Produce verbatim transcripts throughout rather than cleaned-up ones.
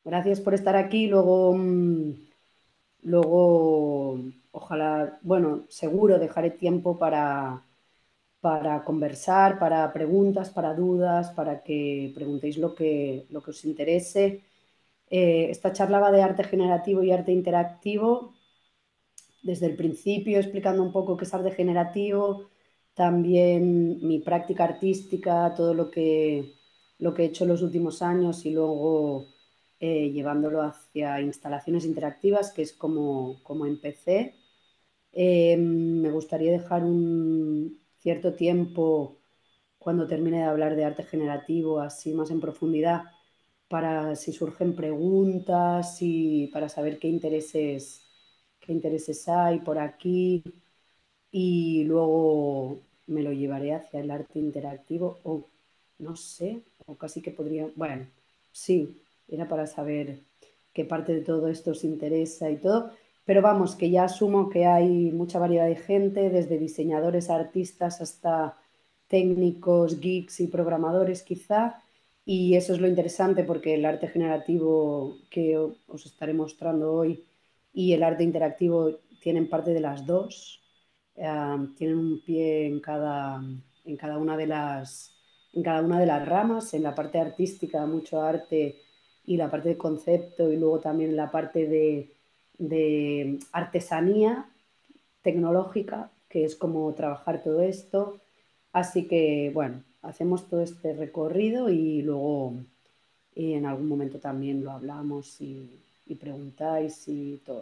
Gracias por estar aquí. Luego, mm, luego, ojalá, bueno, seguro dejaré tiempo para, para conversar, para preguntas, para dudas, para que preguntéis lo que, lo que os interese. Eh, esta charla va de arte generativo y arte interactivo, desde el principio explicando un poco qué es arte generativo, también mi práctica artística, todo lo que, lo que he hecho en los últimos años y luego eh, llevándolo hacia instalaciones interactivas, que es como, como empecé. Eh, me gustaría dejar un cierto tiempo cuando termine de hablar de arte generativo, así más en profundidad, para si surgen preguntas y para saber qué intereses, qué intereses hay por aquí y luego me lo llevaré hacia el arte interactivo o no sé, o casi que podría, bueno, sí, era para saber qué parte de todo esto os interesa y todo, pero vamos, que ya asumo que hay mucha variedad de gente, desde diseñadores, artistas hasta técnicos, geeks y programadores quizá, y eso es lo interesante porque el arte generativo que os estaré mostrando hoy y el arte interactivo tienen parte de las dos, uh, tienen un pie en cada, en cada una de las en cada una de las ramas, en la parte artística, mucho arte y la parte de concepto y luego también la parte de, de artesanía tecnológica, que es como trabajar todo esto. Así que, bueno, hacemos todo este recorrido y luego y en algún momento también lo hablamos y, y preguntáis y todo.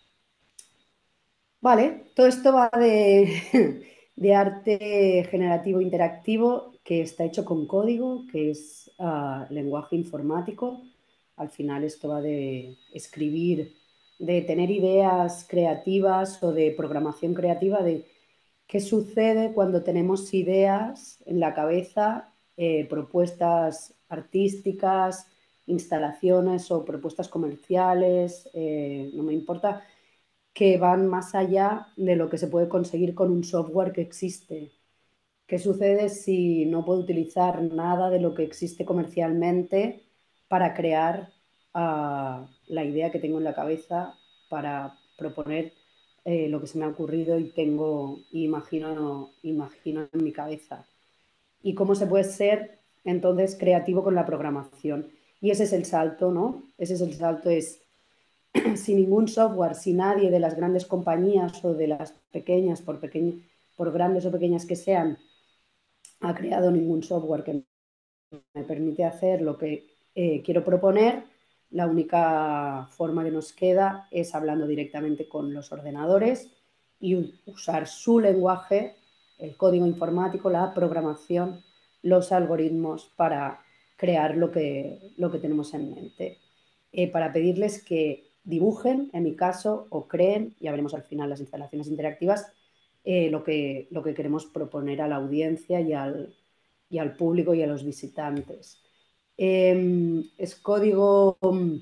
Vale, todo esto va de, de arte generativo interactivo que está hecho con código, que es uh, lenguaje informático. Al final esto va de escribir, de tener ideas creativas o de programación creativa, de qué sucede cuando tenemos ideas en la cabeza, eh, propuestas artísticas, instalaciones o propuestas comerciales, eh, no me importa, que van más allá de lo que se puede conseguir con un software que existe. ¿Qué sucede si no puedo utilizar nada de lo que existe comercialmente para crear uh, la idea que tengo en la cabeza, para proponer eh, lo que se me ha ocurrido y tengo, imagino, imagino en mi cabeza? ¿Y cómo se puede ser entonces creativo con la programación? Y ese es el salto, ¿no? Ese es el salto, es sin ningún software, si nadie de las grandes compañías o de las pequeñas, por, pequeñ por grandes o pequeñas que sean, ha creado ningún software que me permite hacer lo que eh, quiero proponer, la única forma que nos queda es hablando directamente con los ordenadores y usar su lenguaje, el código informático, la programación, los algoritmos para crear lo que, lo que tenemos en mente. Eh, para pedirles que dibujen, en mi caso, o creen, ya veremos al final las instalaciones interactivas, eh, lo, que, lo que queremos proponer a la audiencia y al, y al público y a los visitantes. Eh, es código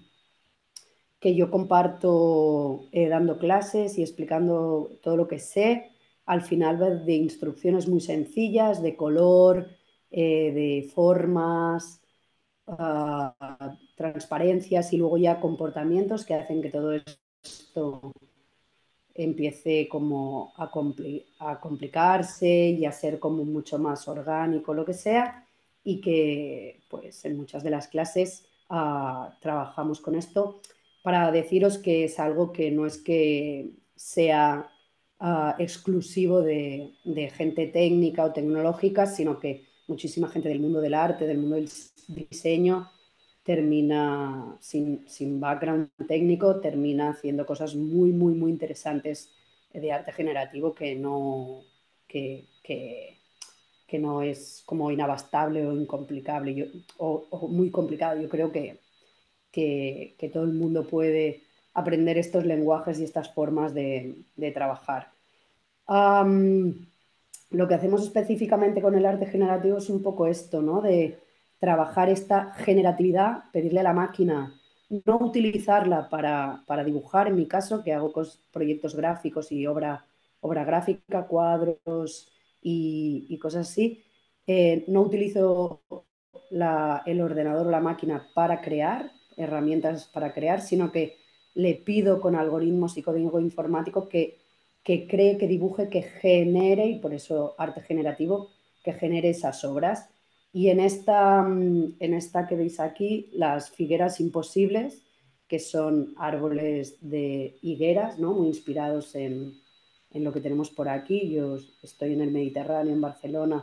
que yo comparto eh, dando clases y explicando todo lo que sé. Al final de instrucciones muy sencillas, de color, eh, de formas, uh, transparencias y luego ya comportamientos que hacen que todo esto empiece como a, compli a complicarse y a ser como mucho más orgánico, lo que sea, y que pues en muchas de las clases uh, trabajamos con esto para deciros que es algo que no es que sea uh, exclusivo de, de gente técnica o tecnológica, sino que muchísima gente del mundo del arte, del mundo del diseño, termina sin, sin background técnico, termina haciendo cosas muy, muy, muy interesantes de arte generativo que no, que, que, que no es como inabastable o incomplicable yo, o, o, muy complicado. Yo creo que, que, que, todo el mundo puede aprender estos lenguajes y estas formas de, de trabajar. Um, lo que hacemos específicamente con el arte generativo es un poco esto, ¿no? De trabajar esta generatividad, pedirle a la máquina, no utilizarla para, para dibujar, en mi caso, que hago proyectos gráficos y obra, obra gráfica, cuadros y, y cosas así. Eh, no utilizo la, el ordenador o la máquina para crear, herramientas para crear, sino que le pido con algoritmos y código informático que, que cree, que dibuje, que genere, y por eso arte generativo, que genere esas obras. Y en esta, en esta que veis aquí, las figueras imposibles, que son árboles de higueras, ¿no? Muy inspirados en, en lo que tenemos por aquí. Yo estoy en el Mediterráneo, en Barcelona,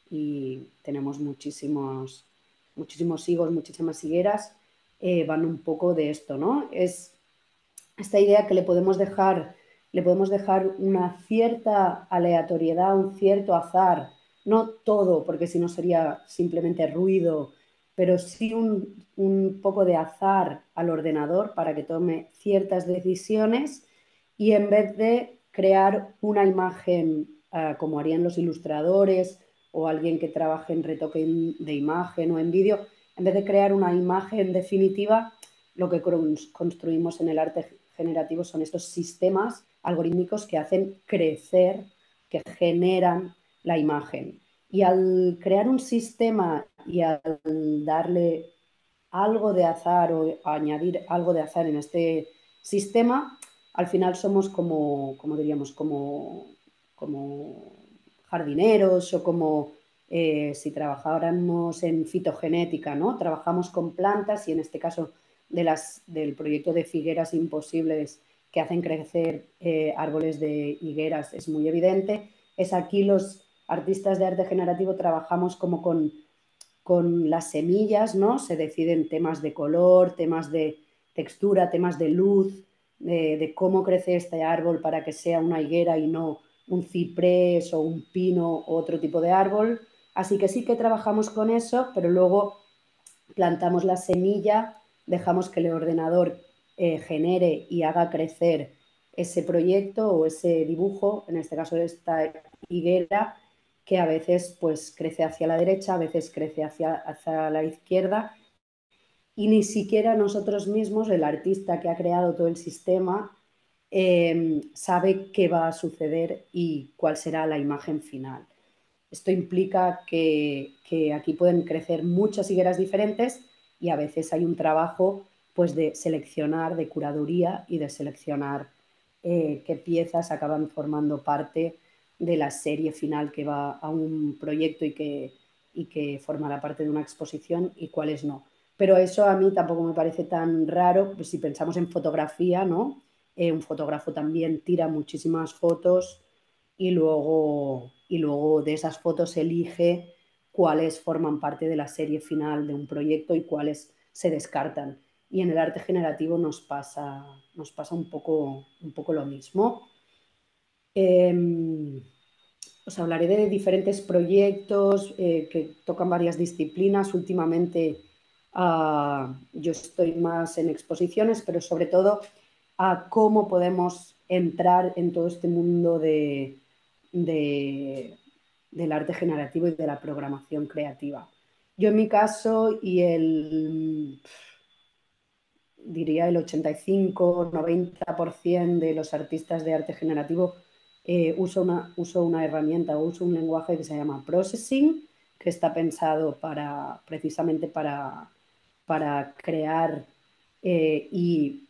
y tenemos muchísimos, muchísimos higos, muchísimas higueras, eh, van un poco de esto, ¿no? Es esta idea que le podemos dejar, le podemos dejar una cierta aleatoriedad, un cierto azar, no todo, porque si no sería simplemente ruido, pero sí un, un poco de azar al ordenador para que tome ciertas decisiones y en vez de crear una imagen uh, como harían los ilustradores o alguien que trabaje en retoque de imagen o en vídeo, en vez de crear una imagen definitiva, lo que construimos en el arte generativo son estos sistemas algorítmicos que hacen crecer, que generan la imagen. Y al crear un sistema y al darle algo de azar o añadir algo de azar en este sistema, al final somos como, como diríamos, como, como jardineros o como eh, si trabajáramos en fitogenética, ¿no? Trabajamos con plantas y en este caso de las, del proyecto de figueras imposibles que hacen crecer eh, árboles de higueras es muy evidente. Es aquí los artistas de arte generativo trabajamos como con, con las semillas, ¿no? Se deciden temas de color, temas de textura, temas de luz, de, de cómo crece este árbol para que sea una higuera y no un ciprés o un pino o otro tipo de árbol. Así que sí que trabajamos con eso, pero luego plantamos la semilla, dejamos que el ordenador eh, genere y haga crecer ese proyecto o ese dibujo, en este caso esta higuera, que a veces pues crece hacia la derecha, a veces crece hacia, hacia la izquierda, y ni siquiera nosotros mismos, el artista que ha creado todo el sistema, eh, sabe qué va a suceder y cuál será la imagen final. Esto implica que, que aquí pueden crecer muchas higueras diferentes y a veces hay un trabajo pues, de seleccionar, de curaduría y de seleccionar eh, qué piezas acaban formando parte de la serie final que va a un proyecto y que, y que formará parte de una exposición y cuáles no. Pero eso a mí tampoco me parece tan raro, pues si pensamos en fotografía, ¿no? Eh, un fotógrafo también tira muchísimas fotos y luego, y luego de esas fotos elige cuáles forman parte de la serie final de un proyecto y cuáles se descartan. Y en el arte generativo nos pasa, nos pasa un, poco, un poco lo mismo. Eh, os hablaré de diferentes proyectos eh, que tocan varias disciplinas. Últimamente uh, yo estoy más en exposiciones, pero sobre todo a cómo podemos entrar en todo este mundo de, de, del arte generativo y de la programación creativa. Yo en mi caso y el, diría el ochenta y cinco noventa por ciento de los artistas de arte generativo eh, uso, una, uso una herramienta o uso un lenguaje que se llama Processing, que está pensado para, precisamente para, para crear eh, y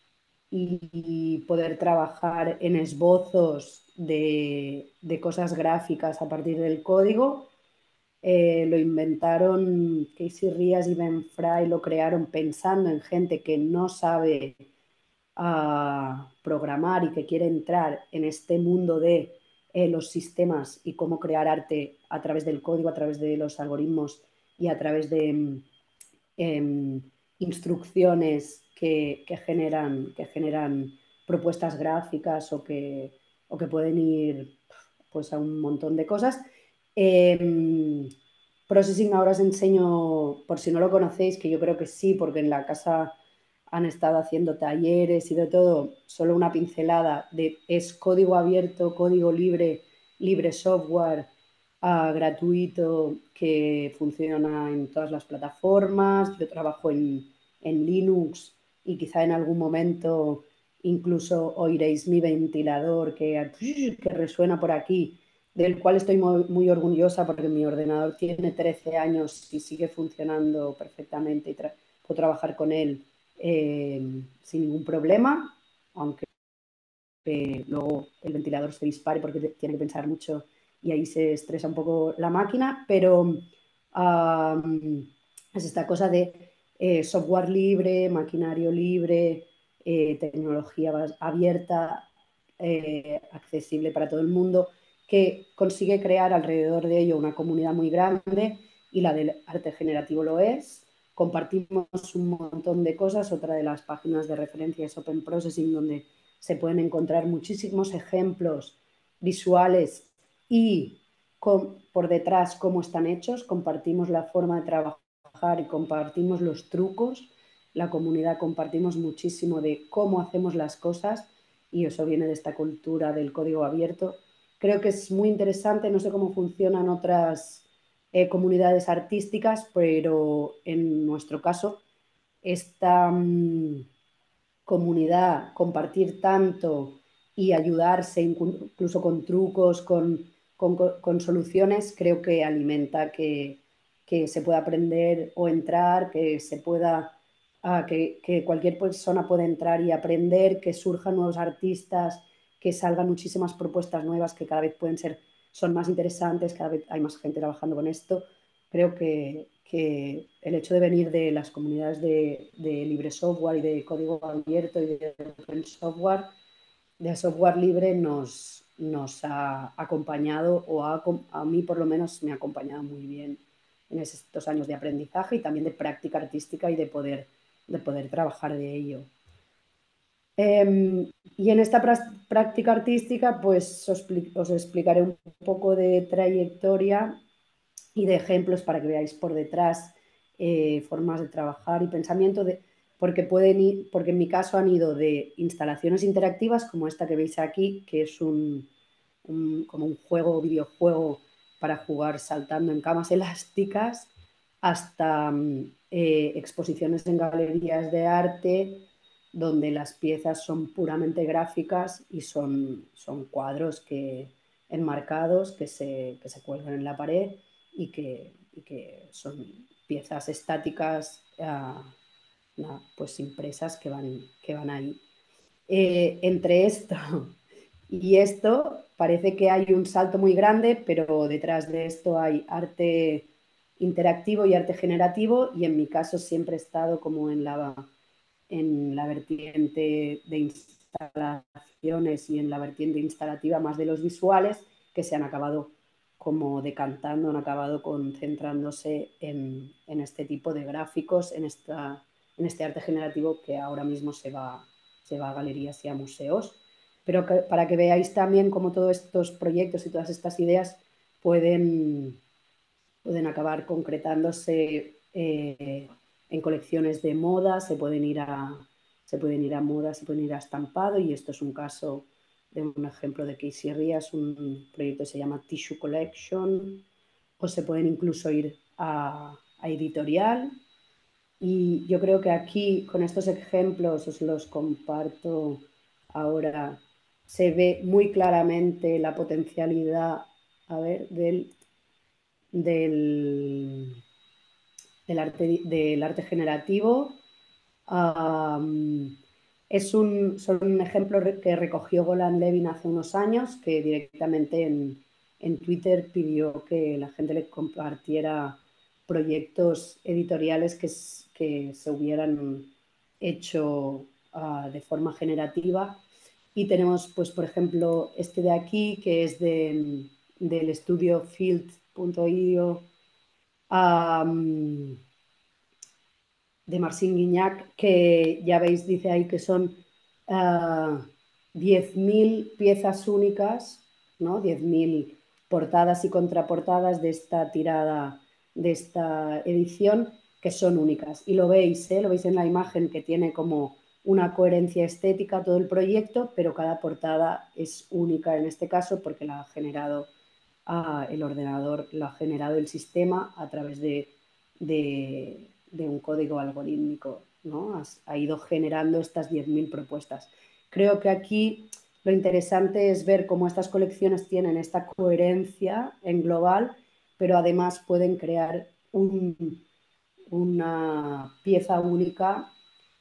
y poder trabajar en esbozos de, de cosas gráficas a partir del código. Eh, lo inventaron Casey Rías y Ben Fry, lo crearon pensando en gente que no sabe uh, programar y que quiere entrar en este mundo de eh, los sistemas y cómo crear arte a través del código, a través de los algoritmos y a través de eh, instrucciones que, que, generan, que generan propuestas gráficas o que, o que pueden ir pues, a un montón de cosas. Eh, Processing ahora os enseño, por si no lo conocéis, que yo creo que sí, porque en la casa han estado haciendo talleres y de todo, solo una pincelada de es código abierto, código libre, libre software, uh, gratuito que funciona en todas las plataformas. Yo trabajo en, en Linux y quizá en algún momento incluso oiréis mi ventilador que, que resuena por aquí, del cual estoy muy, muy orgullosa porque mi ordenador tiene trece años y sigue funcionando perfectamente y tra puedo trabajar con él eh, sin ningún problema, aunque eh, luego el ventilador se dispare porque tiene que pensar mucho y ahí se estresa un poco la máquina, pero um, es esta cosa de eh, software libre, maquinario libre, eh, tecnología abierta, eh, accesible para todo el mundo, que consigue crear alrededor de ello una comunidad muy grande, y la del arte generativo lo es. Compartimos un montón de cosas. Otra de las páginas de referencia es Open Processing, donde se pueden encontrar muchísimos ejemplos visuales y con, por detrás cómo están hechos. Compartimos la forma de trabajar y compartimos los trucos. La comunidad compartimos muchísimo de cómo hacemos las cosas, y eso viene de esta cultura del código abierto. Creo que es muy interesante. No sé cómo funcionan otras eh, comunidades artísticas, pero en nuestro caso esta mmm, comunidad, compartir tanto y ayudarse incluso con trucos, con, con, con soluciones, creo que alimenta que, que, se pueda aprender o entrar, que se pueda, uh, que, que cualquier persona pueda entrar y aprender, que surjan nuevos artistas, que salgan muchísimas propuestas nuevas que cada vez pueden ser, son más interesantes, cada vez hay más gente trabajando con esto. Creo que, que el hecho de venir de las comunidades de, de libre software y de código abierto y de open software, de software libre, nos, nos ha acompañado, o ha, a mí por lo menos me ha acompañado muy bien en estos años de aprendizaje y también de práctica artística y de poder, de poder trabajar de ello. Eh, y en esta práctica artística, pues os, os explicaré un poco de trayectoria y de ejemplos para que veáis por detrás eh, formas de trabajar y pensamiento, de, porque, pueden ir, porque en mi caso han ido de instalaciones interactivas como esta que veis aquí, que es un, un, como un juego, videojuego para jugar saltando en camas elásticas, hasta eh, exposiciones en galerías de arte donde las piezas son puramente gráficas y son, son cuadros que, enmarcados que se, que se cuelgan en la pared y que, y que son piezas estáticas uh, no, pues impresas que van, que van ahí. Eh, entre esto y esto parece que hay un salto muy grande, pero detrás de esto hay arte interactivo y arte generativo, y en mi caso siempre he estado como en la, en la vertiente de instalaciones y en la vertiente instalativa más de los visuales, que se han acabado como decantando, han acabado concentrándose en, en este tipo de gráficos, en, esta, en este arte generativo que ahora mismo se va, se va a galerías y a museos. Pero que, para que veáis también cómo todos estos proyectos y todas estas ideas pueden, pueden acabar concretándose eh, en colecciones de moda, se pueden ir a, se pueden ir a moda, se pueden ir a estampado, y esto es un caso de un ejemplo de Casey Rías, un proyecto que se llama Tissue Collection, o se pueden incluso ir a, a editorial. Y yo creo que aquí, con estos ejemplos, os los comparto ahora, se ve muy claramente la potencialidad, a ver, del, del, del, arte, del arte generativo. Um, es un, son un ejemplo que recogió Golan Levin hace unos años, que directamente en, en Twitter pidió que la gente le compartiera proyectos editoriales que, que se hubieran hecho uh, de forma generativa. Y tenemos, pues, por ejemplo, este de aquí, que es de, del estudio field punto i o, um, de Marcin Guignac, que ya veis, dice ahí que son uh, diez mil piezas únicas, ¿no? diez mil portadas y contraportadas de esta tirada, de esta edición, que son únicas. Y lo veis, ¿eh? Lo veis en la imagen, que tiene como una coherencia estética todo el proyecto, pero cada portada es única en este caso porque la ha generado uh, el ordenador, la ha generado el sistema a través de, de, de un código algorítmico, ¿no? Ha ido generando estas diez mil propuestas. Creo que aquí lo interesante es ver cómo estas colecciones tienen esta coherencia en global, pero además pueden crear un, una pieza única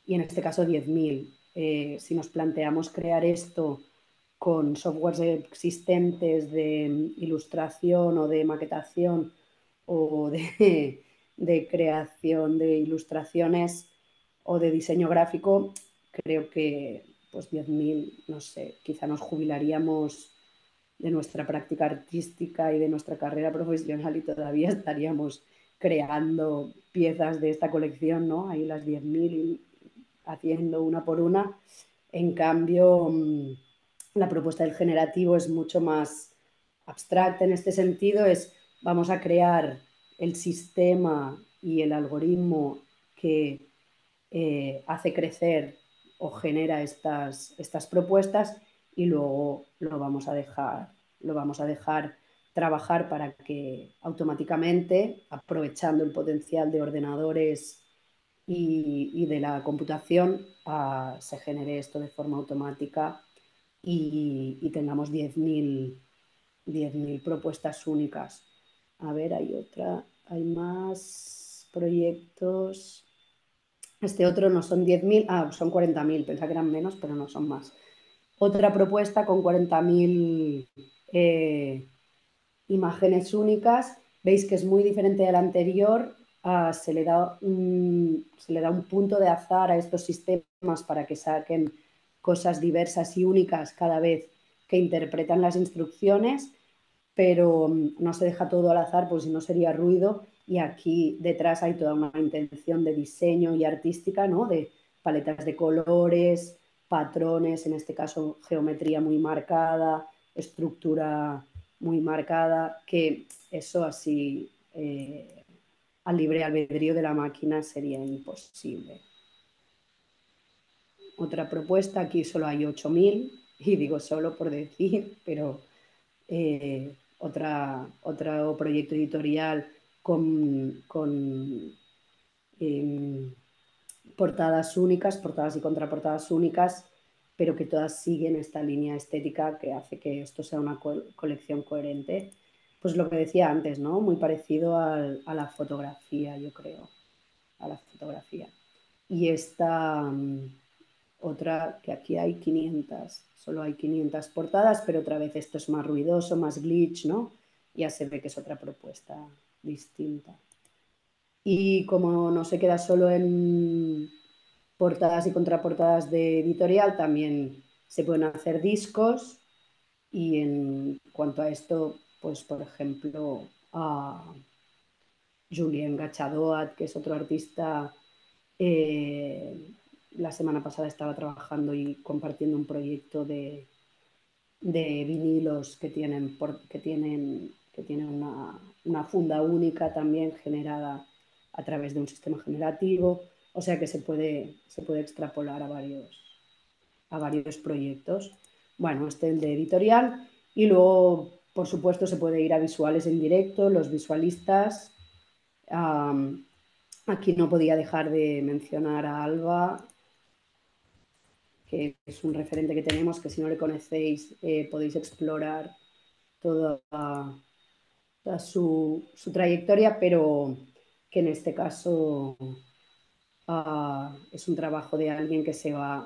y en este caso diez mil. Eh, si nos planteamos crear esto con softwares existentes de ilustración o de maquetación o de, de creación de ilustraciones o de diseño gráfico, creo que pues diez mil, no sé, quizá nos jubilaríamos de nuestra práctica artística y de nuestra carrera profesional y todavía estaríamos creando piezas de esta colección, ¿no? Ahí las diez mil haciendo una por una. En cambio, mm, la propuesta del generativo es mucho más abstracta en este sentido, es vamos a crear el sistema y el algoritmo que eh, hace crecer o genera estas, estas propuestas y luego lo vamos a dejar, lo vamos a dejar trabajar para que automáticamente, aprovechando el potencial de ordenadores y, y de la computación, uh, se genere esto de forma automática y, y tengamos diez mil propuestas únicas. A ver, hay otra, hay más proyectos. Este otro no son diez mil, ah, son cuarenta mil, pensaba que eran menos, pero no son más. Otra propuesta con cuarenta mil eh, imágenes únicas. Veis que es muy diferente de la anterior. Uh, se, le da un, se le da un punto de azar a estos sistemas para que saquen cosas diversas y únicas cada vez que interpretan las instrucciones, pero no se deja todo al azar, pues si no sería ruido, y aquí detrás hay toda una intención de diseño y artística, ¿no? De paletas de colores, patrones, en este caso geometría muy marcada, estructura muy marcada, que eso así eh, al libre albedrío de la máquina sería imposible. Otra propuesta, aquí solo hay ocho mil, y digo solo por decir, pero eh, otra, otro proyecto editorial con, con eh, portadas únicas, portadas y contraportadas únicas, pero que todas siguen esta línea estética que hace que esto sea una co colección coherente. Pues lo que decía antes, ¿no? Muy parecido al, a la fotografía, yo creo, a la fotografía. Y esta um, otra, que aquí hay quinientas, solo hay quinientas portadas, pero otra vez esto es más ruidoso, más glitch, ¿no? Ya se ve que es otra propuesta distinta. Y como no se queda solo en portadas y contraportadas de editorial, también se pueden hacer discos, y en cuanto a esto, pues por ejemplo, a Julien Gachadoat, que es otro artista, eh, la semana pasada estaba trabajando y compartiendo un proyecto de, de vinilos que tienen, por, que tienen, que tienen una, una funda única también generada a través de un sistema generativo, o sea que se puede, se puede extrapolar a varios, a varios proyectos. Bueno, este es el de editorial, y luego, por supuesto, se puede ir a visuales en directo, los visualistas. Um, aquí no podía dejar de mencionar a Alba, que es un referente que tenemos, que si no le conocéis eh, podéis explorar toda, toda su, su, trayectoria, pero que en este caso uh, es un trabajo de alguien que se va,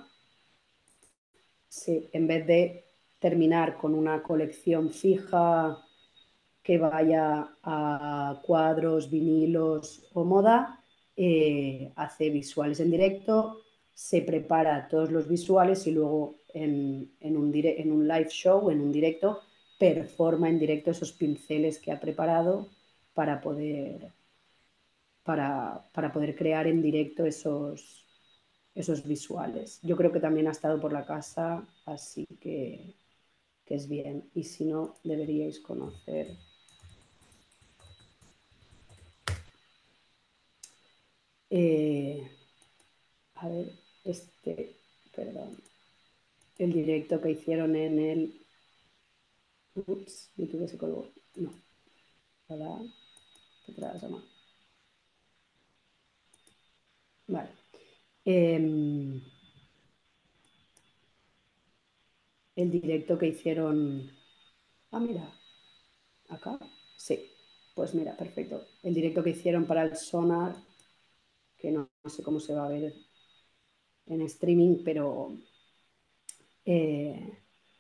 se, en vez de terminar con una colección fija que vaya a cuadros, vinilos o moda, eh, hace visuales en directo, se prepara todos los visuales y luego en, en, un dire en un live show, en un directo, performa en directo esos pinceles que ha preparado para poder, para, para poder crear en directo esos, esos visuales. Yo creo que también ha estado por la casa, así que, que es bien. Y si no, deberíais conocer. Eh, a ver, este, perdón, el directo que hicieron en el... Ups, YouTube se colgó. No, hola, detrás, no. Vale. Eh, el directo que hicieron... Ah, mira, acá. Sí, pues mira, perfecto. El directo que hicieron para el Sonar, que no, no sé cómo se va a ver en streaming, pero eh,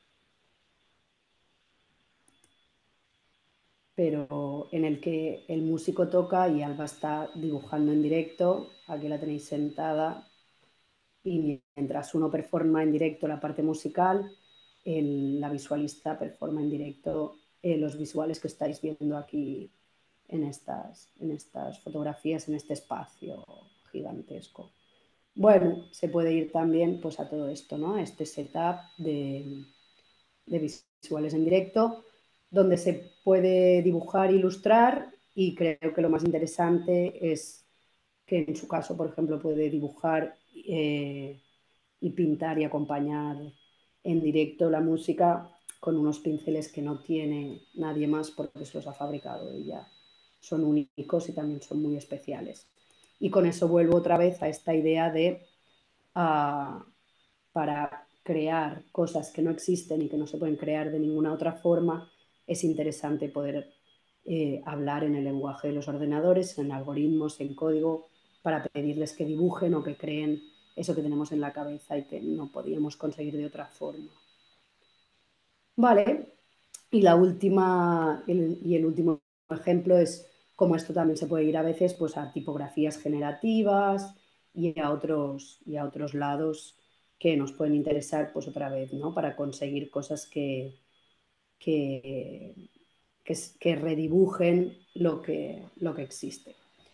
pero en el que el músico toca y Alba está dibujando en directo. Aquí la tenéis sentada y mientras uno performa en directo la parte musical, el, la visualista performa en directo eh, los visuales que estáis viendo aquí en estas, en estas fotografías, en este espacio gigantesco. Bueno, se puede ir también pues, a todo esto, ¿no? A este setup de, de visuales en directo, donde se puede dibujar, ilustrar, y creo que lo más interesante es que en su caso, por ejemplo, puede dibujar eh, y pintar y acompañar en directo la música con unos pinceles que no tiene nadie más porque se los ha fabricado ella. Son únicos y también son muy especiales. Y con eso vuelvo otra vez a esta idea de uh, para crear cosas que no existen y que no se pueden crear de ninguna otra forma, es interesante poder eh, hablar en el lenguaje de los ordenadores, en algoritmos, en código, para pedirles que dibujen o que creen eso que tenemos en la cabeza y que no podíamos conseguir de otra forma. Vale, y la última, el, y el último ejemplo es cómo esto también se puede ir a veces pues, a tipografías generativas y a otros, y a otros lados que nos pueden interesar pues otra vez, ¿no? Para conseguir cosas que, que, que, que redibujen lo que, lo que existe.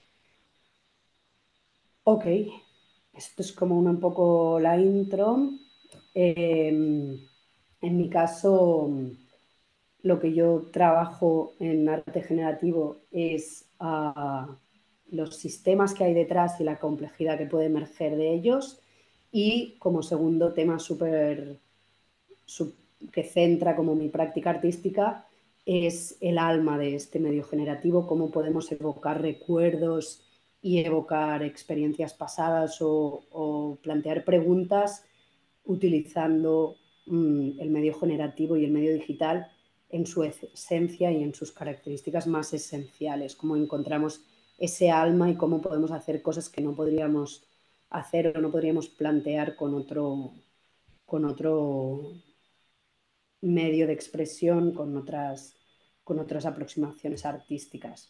Ok, esto es como una, un poco la intro. Eh, en mi caso, lo que yo trabajo en arte generativo es uh, los sistemas que hay detrás y la complejidad que puede emerger de ellos. Y como segundo tema súper que centra como mi práctica artística es el alma de este medio generativo, cómo podemos evocar recuerdos y evocar experiencias pasadas o, o plantear preguntas utilizando mmm, el medio generativo y el medio digital en su esencia y en sus características más esenciales, cómo encontramos ese alma y cómo podemos hacer cosas que no podríamos hacer o no podríamos plantear con otro, con otro medio de expresión, con otras, con otras aproximaciones artísticas.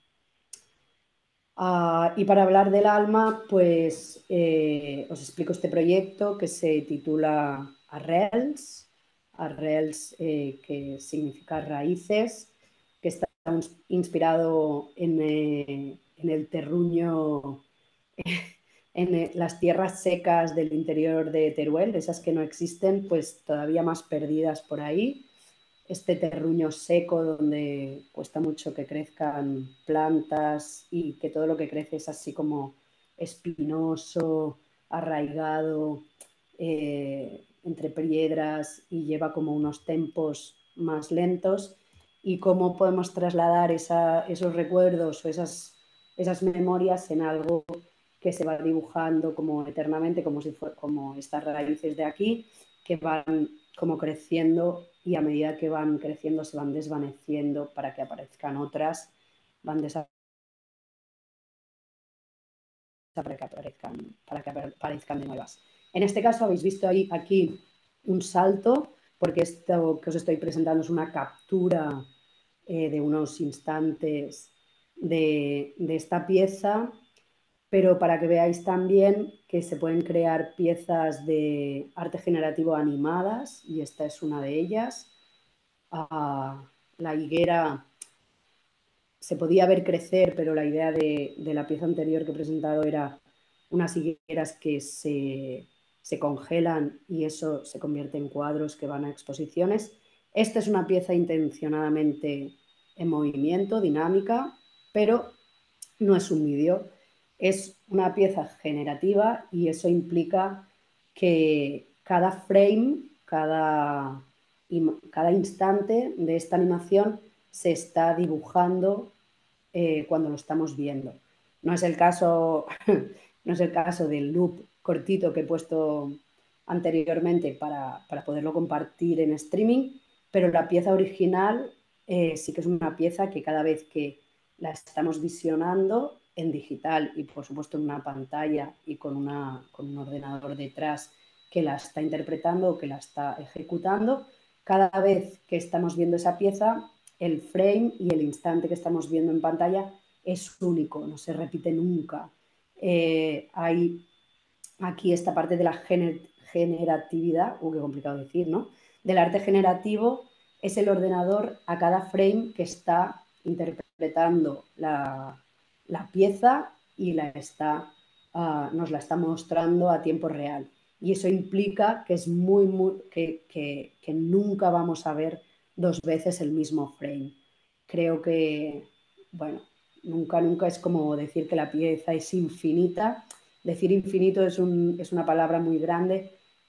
Uh, y para hablar del alma, pues eh, os explico este proyecto que se titula Arrels, Arrels eh, que significa raíces, que está inspirado en, eh, en el terruño, en las tierras secas del interior de Teruel, esas que no existen, pues todavía más perdidas por ahí. Este terruño seco donde cuesta mucho que crezcan plantas y que todo lo que crece es así como espinoso, arraigado, eh, entre piedras y lleva como unos tempos más lentos, y cómo podemos trasladar esa, esos recuerdos o esas, esas memorias en algo que se va dibujando como eternamente, como si fuera como estas raíces de aquí que van como creciendo, y a medida que van creciendo se van desvaneciendo para que aparezcan otras, van desapareciendo para que aparezcan, para que aparezcan de nuevas. En este caso habéis visto ahí, aquí un salto, porque esto que os estoy presentando es una captura eh, de unos instantes de, de esta pieza, pero para que veáis también que se pueden crear piezas de arte generativo animadas, y esta es una de ellas. Uh, la higuera se podía ver crecer, pero la idea de, de la pieza anterior que he presentado era unas higueras que se, se congelan y eso se convierte en cuadros que van a exposiciones. Esta es una pieza intencionadamente en movimiento, dinámica, pero no es un vídeo, es una pieza generativa, y eso implica que cada frame, cada, cada instante de esta animación se está dibujando eh, cuando lo estamos viendo. No es el caso, no es el caso del loop cortito que he puesto anteriormente para, para poderlo compartir en streaming, pero la pieza original eh, sí que es una pieza que cada vez que la estamos visionando en digital y por supuesto en una pantalla y con, una, con un ordenador detrás que la está interpretando o que la está ejecutando, cada vez que estamos viendo esa pieza, el frame y el instante que estamos viendo en pantalla es único, no se repite nunca. Eh, hay aquí esta parte de la gener generatividad, uh, qué complicado decir, ¿no? Del arte generativo es el ordenador a cada frame que está interpretando la, la pieza y la está, uh, nos la está mostrando a tiempo real. Y eso implica que, es muy, muy, que, que, que nunca vamos a ver dos veces el mismo frame. Creo que, bueno, nunca, nunca es como decir que la pieza es infinita. Decir infinito es, un, es una palabra muy grande.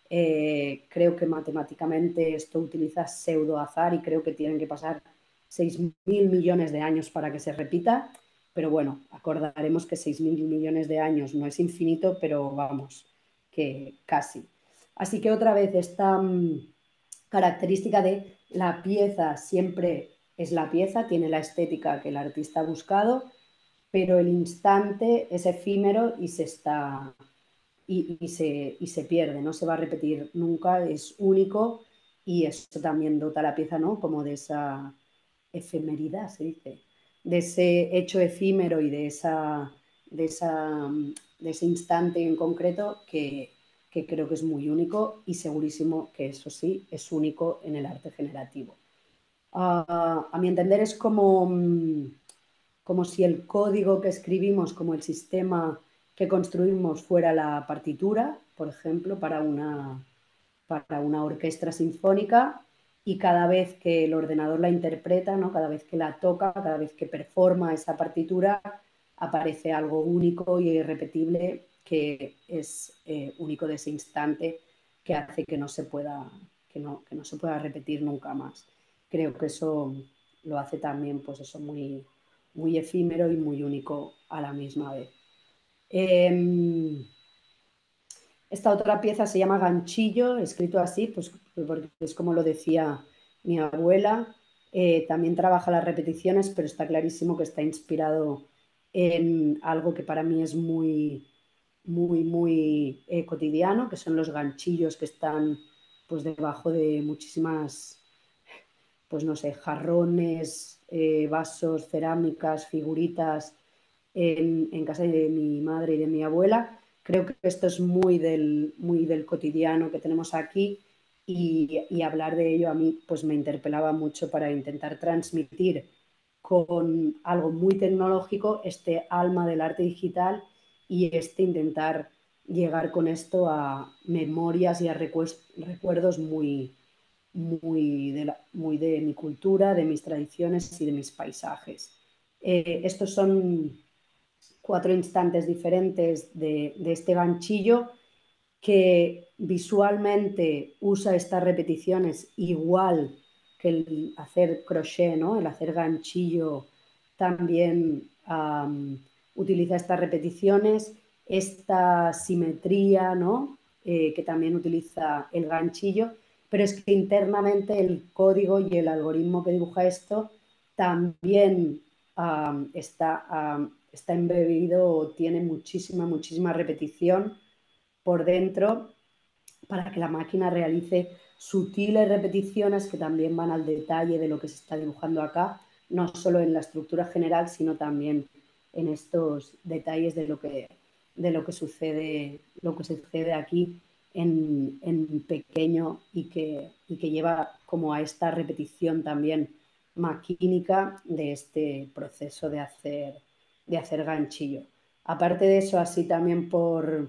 Eh, creo que matemáticamente esto utiliza pseudo azar y creo que tienen que pasar seis mil millones de años para que se repita. Pero bueno, acordaremos que seis mil millones de años no es infinito, pero vamos, que casi. Así que otra vez esta mmm, característica de la pieza siempre es la pieza, tiene la estética que el artista ha buscado, pero el instante es efímero y se está y, y, se, y se pierde, no se va a repetir nunca, es único y eso también dota a la pieza, ¿no? Como de esa efemeridad, se dice, de ese hecho efímero y de, esa, de, esa, de ese instante en concreto que, que creo que es muy único y segurísimo que eso sí es único en el arte generativo. Uh, a mi entender es como, como si el código que escribimos, como el sistema que construimos fuera la partitura, por ejemplo, para una, para una orquesta sinfónica, y cada vez que el ordenador la interpreta, ¿no? Cada vez que la toca, cada vez que performa esa partitura, aparece algo único y irrepetible que es eh, único de ese instante, que hace que no se pueda, que no, que no se pueda repetir nunca más. Creo que eso lo hace también, pues eso, muy, muy efímero y muy único a la misma vez. Eh, esta otra pieza se llama ganchillo, escrito así, pues porque es como lo decía mi abuela. Eh, también trabaja las repeticiones, pero está clarísimo que está inspirado en algo que para mí es muy, muy, muy eh, cotidiano, que son los ganchillos que están pues debajo de muchísimas, pues no sé, jarrones, eh, vasos, cerámicas, figuritas en, en casa de mi madre y de mi abuela. Creo que esto es muy del, muy del cotidiano que tenemos aquí y, y hablar de ello a mí pues me interpelaba mucho para intentar transmitir con algo muy tecnológico este alma del arte digital y este intentar llegar con esto a memorias y a recuerdos muy, muy de, la, muy de mi cultura, de mis tradiciones y de mis paisajes. Eh, estos son cuatro instantes diferentes de, de este ganchillo que visualmente usa estas repeticiones igual que el hacer crochet, ¿no? El hacer ganchillo también um, utiliza estas repeticiones, esta simetría, ¿no? Eh, que también utiliza el ganchillo, pero es que internamente el código y el algoritmo que dibuja esto también um, está, um, está embebido o tiene muchísima, muchísima repetición por dentro para que la máquina realice sutiles repeticiones que también van al detalle de lo que se está dibujando acá, no solo en la estructura general, sino también en estos detalles de lo que, de lo que, sucede, lo que sucede aquí en, en pequeño y que, y que lleva como a esta repetición también maquínica de este proceso de hacer, de hacer ganchillo. Aparte de eso, así también por,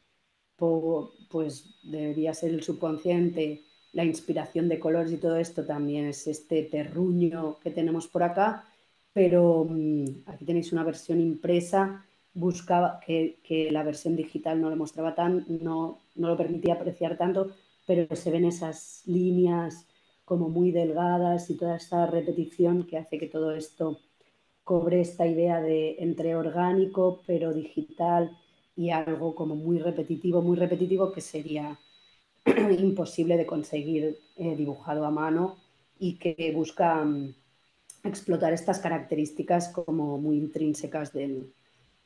por, pues debería ser el subconsciente, la inspiración de colores y todo esto también es este terruño que tenemos por acá, pero mmm, aquí tenéis una versión impresa, buscaba que, que, la versión digital no lo mostraba tan, no, no lo permitía apreciar tanto, pero se ven esas líneas como muy delgadas y toda esta repetición que hace que todo esto cobre esta idea de entre orgánico pero digital y algo como muy repetitivo, muy repetitivo que sería imposible de conseguir eh, dibujado a mano y que busca um, explotar estas características como muy intrínsecas del,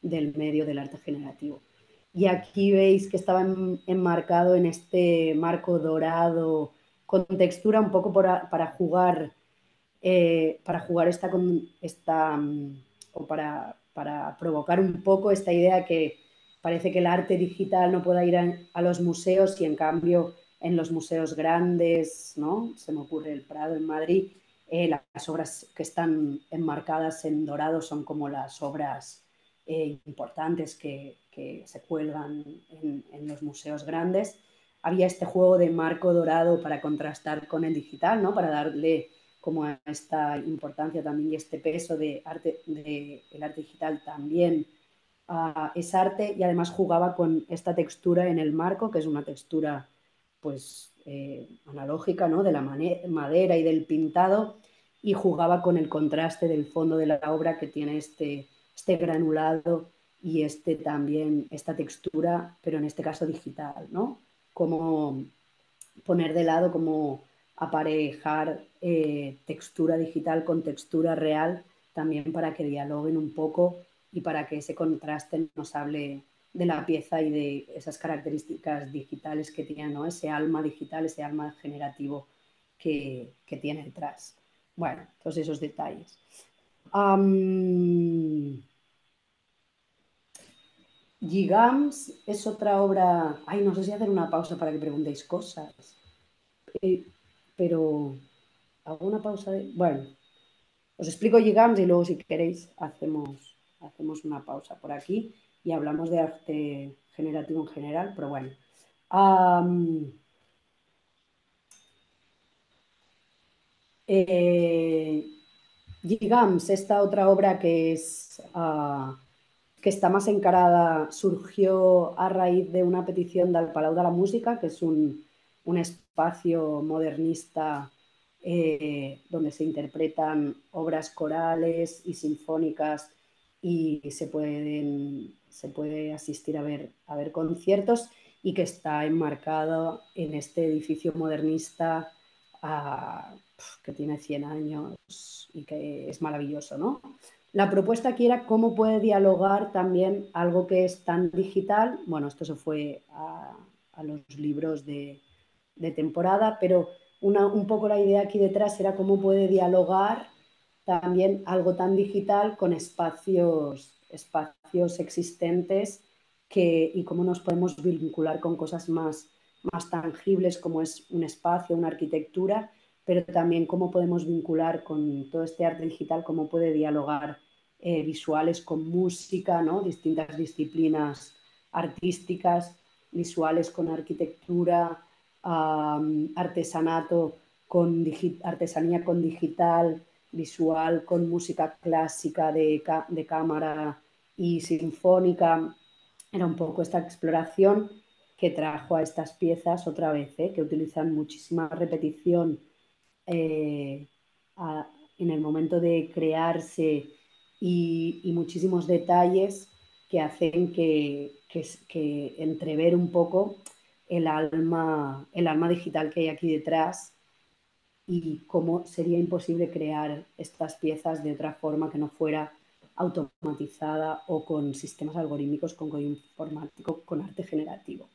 del medio del arte generativo. Y aquí veis que estaba en, enmarcado en este marco dorado, con textura un poco para, para jugar, eh, para jugar esta, esta o para, para provocar un poco esta idea que parece que el arte digital no pueda ir a, a los museos y en cambio en los museos grandes, ¿no? Se me ocurre el Prado en Madrid, eh, las obras que están enmarcadas en dorado son como las obras eh, importantes que, que, se cuelgan en, en los museos grandes. Había este juego de marco dorado para contrastar con el digital, ¿no? Para darle como esta importancia también y este peso de arte, de el arte digital también uh, es arte, y además jugaba con esta textura en el marco, que es una textura pues eh, analógica, ¿no? De la madera y del pintado, y jugaba con el contraste del fondo de la obra, que tiene este, este granulado y este también esta textura, pero en este caso digital, ¿no? Como poner de lado, como aparejar eh, textura digital con textura real, también para que dialoguen un poco y para que ese contraste nos hable de la pieza y de esas características digitales que tiene, ¿no? Ese alma digital, ese alma generativo que, que tiene detrás. Bueno, todos esos detalles. Um, Gigams es otra obra. Ay, no sé si hacer una pausa para que preguntéis cosas. Eh, pero hago una pausa de... Bueno, os explico Gigams y luego si queréis hacemos, hacemos una pausa por aquí y hablamos de arte generativo en general, pero bueno. Um, eh, Gigams, esta otra obra que es... Uh, que está más encarada, surgió a raíz de una petición del Palau de la Música, que es un, un espacio modernista eh, donde se interpretan obras corales y sinfónicas y se, pueden, se puede asistir a ver, a ver conciertos, y que está enmarcado en este edificio modernista uh, que tiene cien años y que es maravilloso, ¿no? La propuesta aquí era cómo puede dialogar también algo que es tan digital. Bueno, esto se fue a, a los libros de, de temporada, pero una, un poco la idea aquí detrás era cómo puede dialogar también algo tan digital con espacios, espacios existentes que, y cómo nos podemos vincular con cosas más, más tangibles, como es un espacio, una arquitectura, pero también cómo podemos vincular con todo este arte digital, cómo puede dialogar eh, visuales con música, ¿no? Distintas disciplinas artísticas, visuales con arquitectura, um, artesanato con artesanía con digital, visual con música clásica de, de cámara y sinfónica. Era un poco esta exploración que trajo a estas piezas otra vez, ¿eh? Que utilizan muchísima repetición eh, a, en el momento de crearse y, y muchísimos detalles que hacen que, que, que, entrever un poco el alma, el alma digital que hay aquí detrás y cómo sería imposible crear estas piezas de otra forma que no fuera automatizada o con sistemas algorítmicos, con código informático, con arte generativo.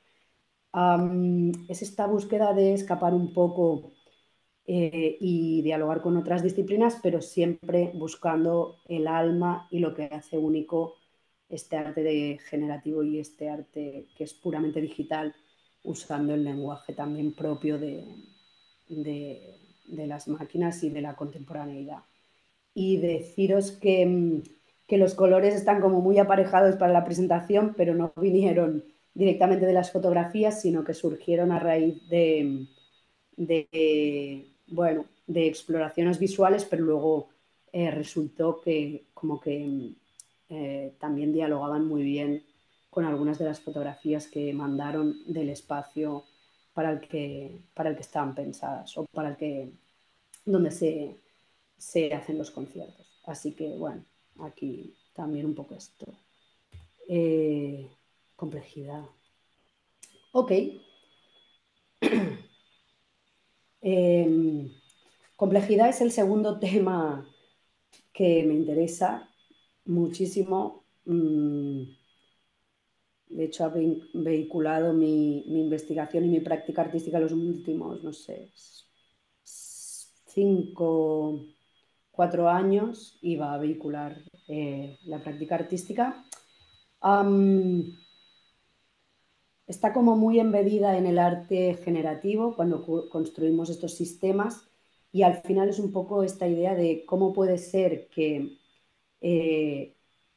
Um, es esta búsqueda de escapar un poco eh, y dialogar con otras disciplinas, pero siempre buscando el alma y lo que hace único este arte de generativo y este arte que es puramente digital, usando el lenguaje también propio de, de, de las máquinas y de la contemporaneidad. Y deciros que, que los colores están como muy aparejados para la presentación, pero no vinieron directamente de las fotografías, sino que surgieron a raíz de, de, bueno, de exploraciones visuales, pero luego eh, resultó que como que eh, también dialogaban muy bien con algunas de las fotografías que mandaron del espacio para el que, para el que estaban pensadas o para el que, donde se, se hacen los conciertos. Así que, bueno, aquí también un poco esto. Eh, complejidad. Ok. Eh, complejidad es el segundo tema que me interesa muchísimo mmm, de hecho, ha vehiculado mi, mi, investigación y mi práctica artística en los últimos, no sé, cinco, cuatro años, y va a vehicular eh, la práctica artística. Um, está como muy embebida en el arte generativo cuando construimos estos sistemas, y al final es un poco esta idea de cómo puede ser que eh,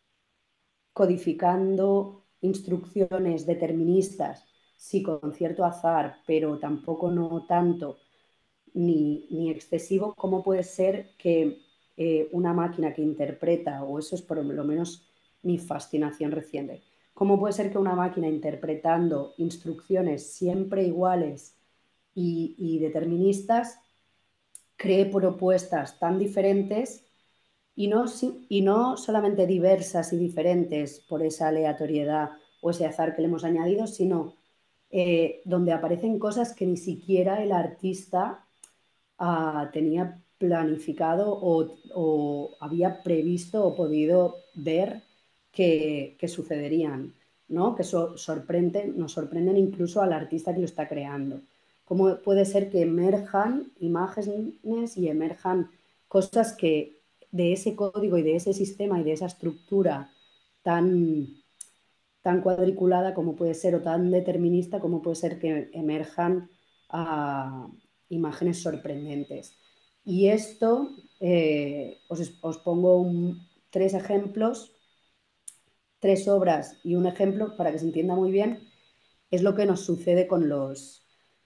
codificando instrucciones deterministas, sí, con cierto azar, pero tampoco no tanto ni, ni excesivo, cómo puede ser que eh, una máquina que interpreta, o eso es por lo menos mi fascinación reciente, cómo puede ser que una máquina interpretando instrucciones siempre iguales y, y deterministas cree propuestas tan diferentes, y no, y no solamente diversas y diferentes por esa aleatoriedad o ese azar que le hemos añadido, sino eh, donde aparecen cosas que ni siquiera el artista uh, tenía planificado o, o, había previsto o podido ver que, que sucederían, ¿no? Que so, sorprenden, nos sorprenden incluso al artista que lo está creando. ¿Cómo puede ser que emerjan imágenes y emerjan cosas que de ese código y de ese sistema y de esa estructura tan, tan cuadriculada como puede ser, o tan determinista como puede ser, que emerjan uh, imágenes sorprendentes? Y esto, eh, os, os, pongo un, tres ejemplos, tres obras y un ejemplo para que se entienda muy bien. Es lo que nos sucede con los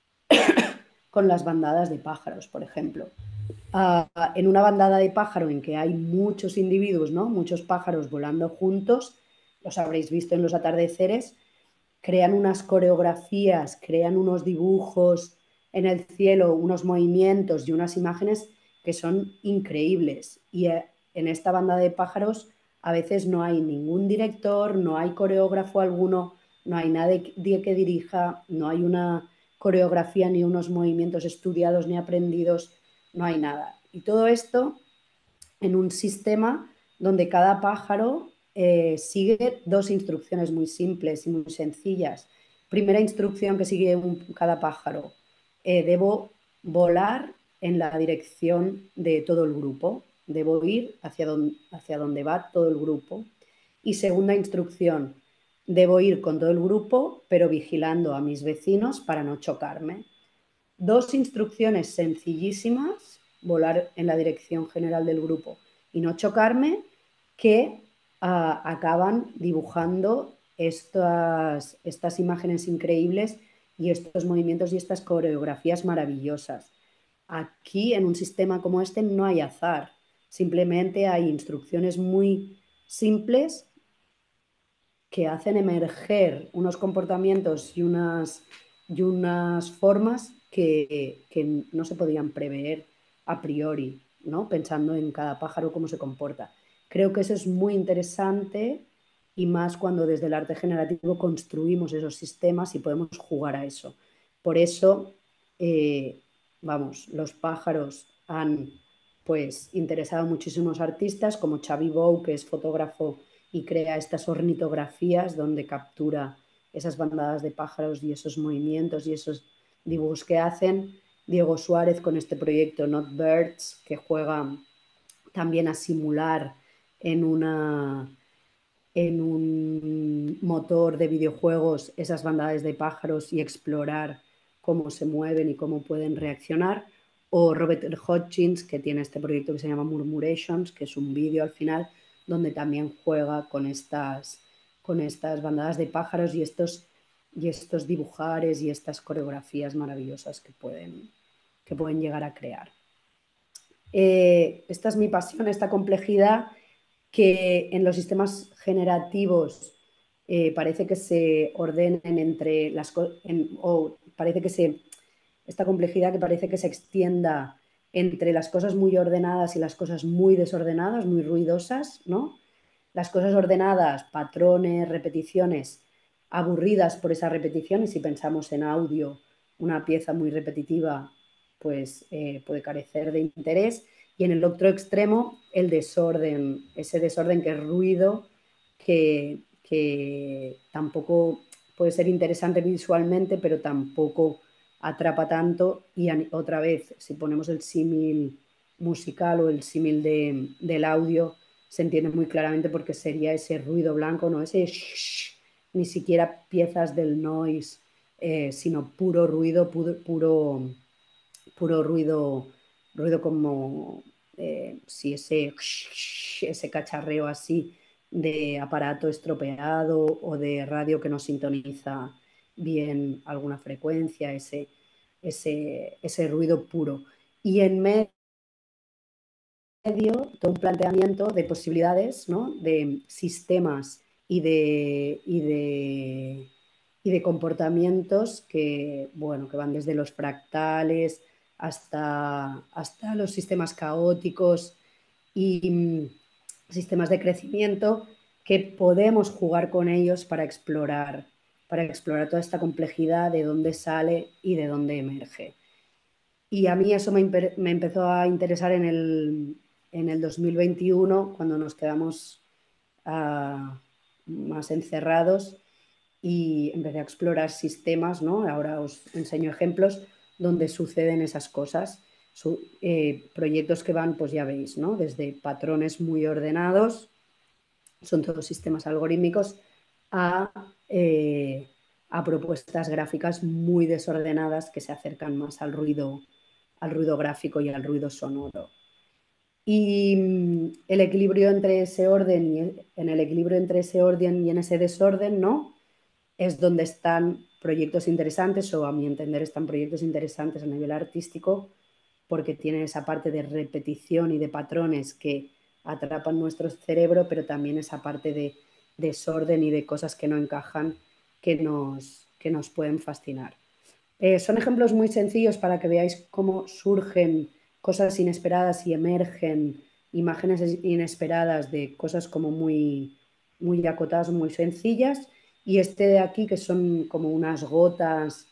con las bandadas de pájaros, por ejemplo. Uh, en una bandada de pájaro en que hay muchos individuos, ¿no? Muchos pájaros volando juntos, los habréis visto en los atardeceres, crean unas coreografías, crean unos dibujos en el cielo, unos movimientos y unas imágenes que son increíbles. Y en esta banda de pájaros a veces no hay ningún director, no hay coreógrafo alguno, no hay nadie que dirija, no hay una coreografía ni unos movimientos estudiados ni aprendidos, no hay nada. Y todo esto en un sistema donde cada pájaro eh, sigue dos instrucciones muy simples y muy sencillas. Primera instrucción que sigue un, cada pájaro: eh, debo volar en la dirección de todo el grupo, debo ir hacia donde, hacia donde va todo el grupo. Y segunda instrucción: debo ir con todo el grupo, pero vigilando a mis vecinos para no chocarme. Dos instrucciones sencillísimas: volar en la dirección general del grupo y no chocarme, que uh, acaban dibujando estas, estas imágenes increíbles y estos movimientos y estas coreografías maravillosas. Aquí, en un sistema como este, no hay azar, simplemente hay instrucciones muy simples que hacen emerger unos comportamientos y unas, y unas formas que, que no se podían prever a priori, ¿no? Pensando en cada pájaro cómo se comporta. Creo que eso es muy interesante, y más cuando desde el arte generativo construimos esos sistemas y podemos jugar a eso. Por eso, eh, vamos, los pájaros han pues interesado a muchísimos artistas, como Xavi Bou, que es fotógrafo y crea estas ornitografías donde captura esas bandadas de pájaros y esos movimientos y esos dibujos que hacen. Diego Suárez con este proyecto Not Birds, que juega también a simular en, una, en un motor de videojuegos esas bandadas de pájaros y explorar cómo se mueven y cómo pueden reaccionar. O Robert Hodgins, que tiene este proyecto que se llama Murmurations, que es un vídeo al final donde también juega con estas, con estas bandadas de pájaros y estos, y estos dibujares y estas coreografías maravillosas que pueden, que pueden llegar a crear. Eh, esta es mi pasión, esta complejidad que en los sistemas generativos eh, parece que se ordenen entre las cosas, o parece que se, esta complejidad que parece que se extienda entre las cosas muy ordenadas y las cosas muy desordenadas, muy ruidosas, ¿no? Las cosas ordenadas, patrones, repeticiones, aburridas por esa repetición, y si pensamos en audio, una pieza muy repetitiva pues eh, puede carecer de interés. Y en el otro extremo, el desorden, ese desorden que es ruido que, que tampoco puede ser interesante visualmente, pero tampoco atrapa tanto. Y otra vez, si ponemos el símil musical o el símil de, del audio, se entiende muy claramente porque sería ese ruido blanco, no ese shh, ni siquiera piezas del noise, eh, sino puro ruido, puro, puro, puro ruido, ruido como eh, si ese, ese cacharreo así de aparato estropeado o de radio que no sintoniza bien alguna frecuencia, ese, ese, ese ruido puro. Y en medio todo un planteamiento de posibilidades, ¿no? De sistemas y de, y de, y de comportamientos que, bueno, que van desde los fractales hasta, hasta los sistemas caóticos y mm, sistemas de crecimiento que podemos jugar con ellos para explorar, para explorar toda esta complejidad de dónde sale y de dónde emerge. Y a mí eso me, me empezó a interesar en el, en el dos mil veintiuno, cuando nos quedamos uh, más encerrados y empecé a explorar sistemas, ¿no? Ahora os enseño ejemplos donde suceden esas cosas. Su, eh, proyectos que van, pues ya veis, ¿no? Desde patrones muy ordenados, son todos sistemas algorítmicos, a, eh, a propuestas gráficas muy desordenadas que se acercan más al ruido, al ruido gráfico y al ruido sonoro. Y mm, el equilibrio entre ese orden y en el equilibrio entre ese orden y en ese desorden, ¿no? Es donde están proyectos interesantes, o a mi entender están proyectos interesantes a nivel artístico, porque tienen esa parte de repetición y de patrones que atrapan nuestro cerebro, pero también esa parte de desorden y de cosas que no encajan que nos, que nos pueden fascinar. Eh, son ejemplos muy sencillos para que veáis cómo surgen cosas inesperadas y emergen imágenes inesperadas de cosas como muy, muy acotadas, muy sencillas. Y este de aquí, que son como unas gotas,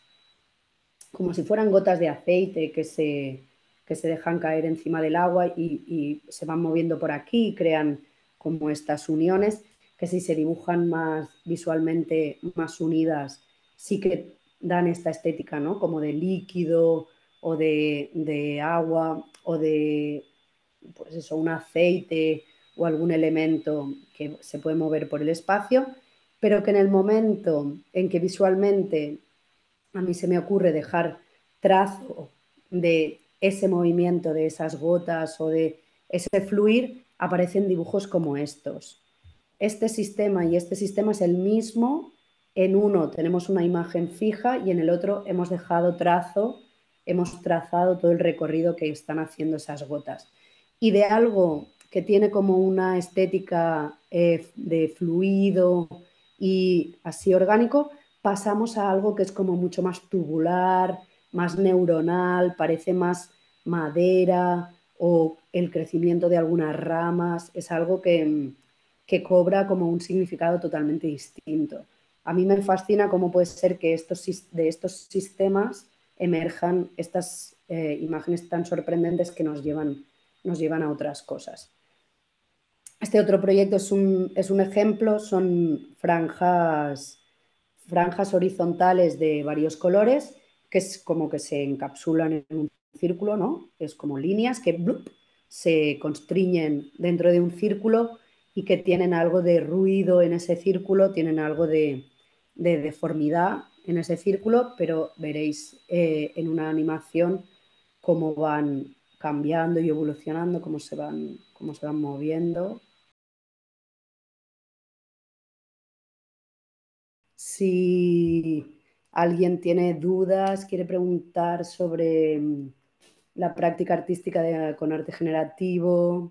como si fueran gotas de aceite que se, que se dejan caer encima del agua y, y se van moviendo por aquí y crean como estas uniones que si se dibujan más visualmente más unidas, sí que dan esta estética, ¿no? Como de líquido o de, de agua o de, pues eso, un aceite o algún elemento que se puede mover por el espacio, pero que en el momento en que visualmente a mí se me ocurre dejar trazo de ese movimiento, de esas gotas o de ese fluir, aparecen dibujos como estos. Este sistema y este sistema es el mismo. En uno tenemos una imagen fija y en el otro hemos dejado trazo, hemos trazado todo el recorrido que están haciendo esas gotas. Y de algo que tiene como una estética eh, de fluido y así orgánico, pasamos a algo que es como mucho más tubular, más neuronal, parece más madera o el crecimiento de algunas ramas. Es algo que, que cobra como un significado totalmente distinto. A mí me fascina cómo puede ser que estos, de estos sistemas emerjan estas eh, imágenes tan sorprendentes que nos llevan, nos llevan a otras cosas. Este otro proyecto es un, es un ejemplo, son franjas, franjas horizontales de varios colores que es como que se encapsulan en un círculo, ¿no? Es como líneas que blup, se constriñen dentro de un círculo y que tienen algo de ruido en ese círculo, tienen algo de, de deformidad en ese círculo, pero veréis eh, en una animación cómo van cambiando y evolucionando, cómo se van, cómo se van moviendo. Si alguien tiene dudas, quiere preguntar sobre mm, la práctica artística de, con arte generativo.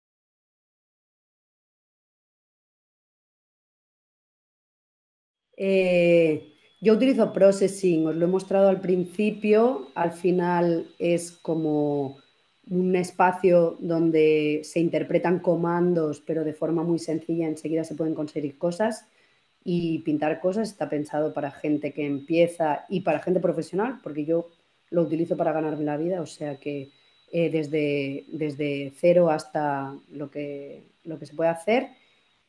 Eh, yo utilizo Processing, os lo he mostrado al principio, al final es como un espacio donde se interpretan comandos, pero de forma muy sencilla, enseguida se pueden conseguir cosas y pintar cosas. Está pensado para gente que empieza y para gente profesional, porque yo lo utilizo para ganarme la vida, o sea que eh, desde, desde cero hasta lo que, lo que se puede hacer.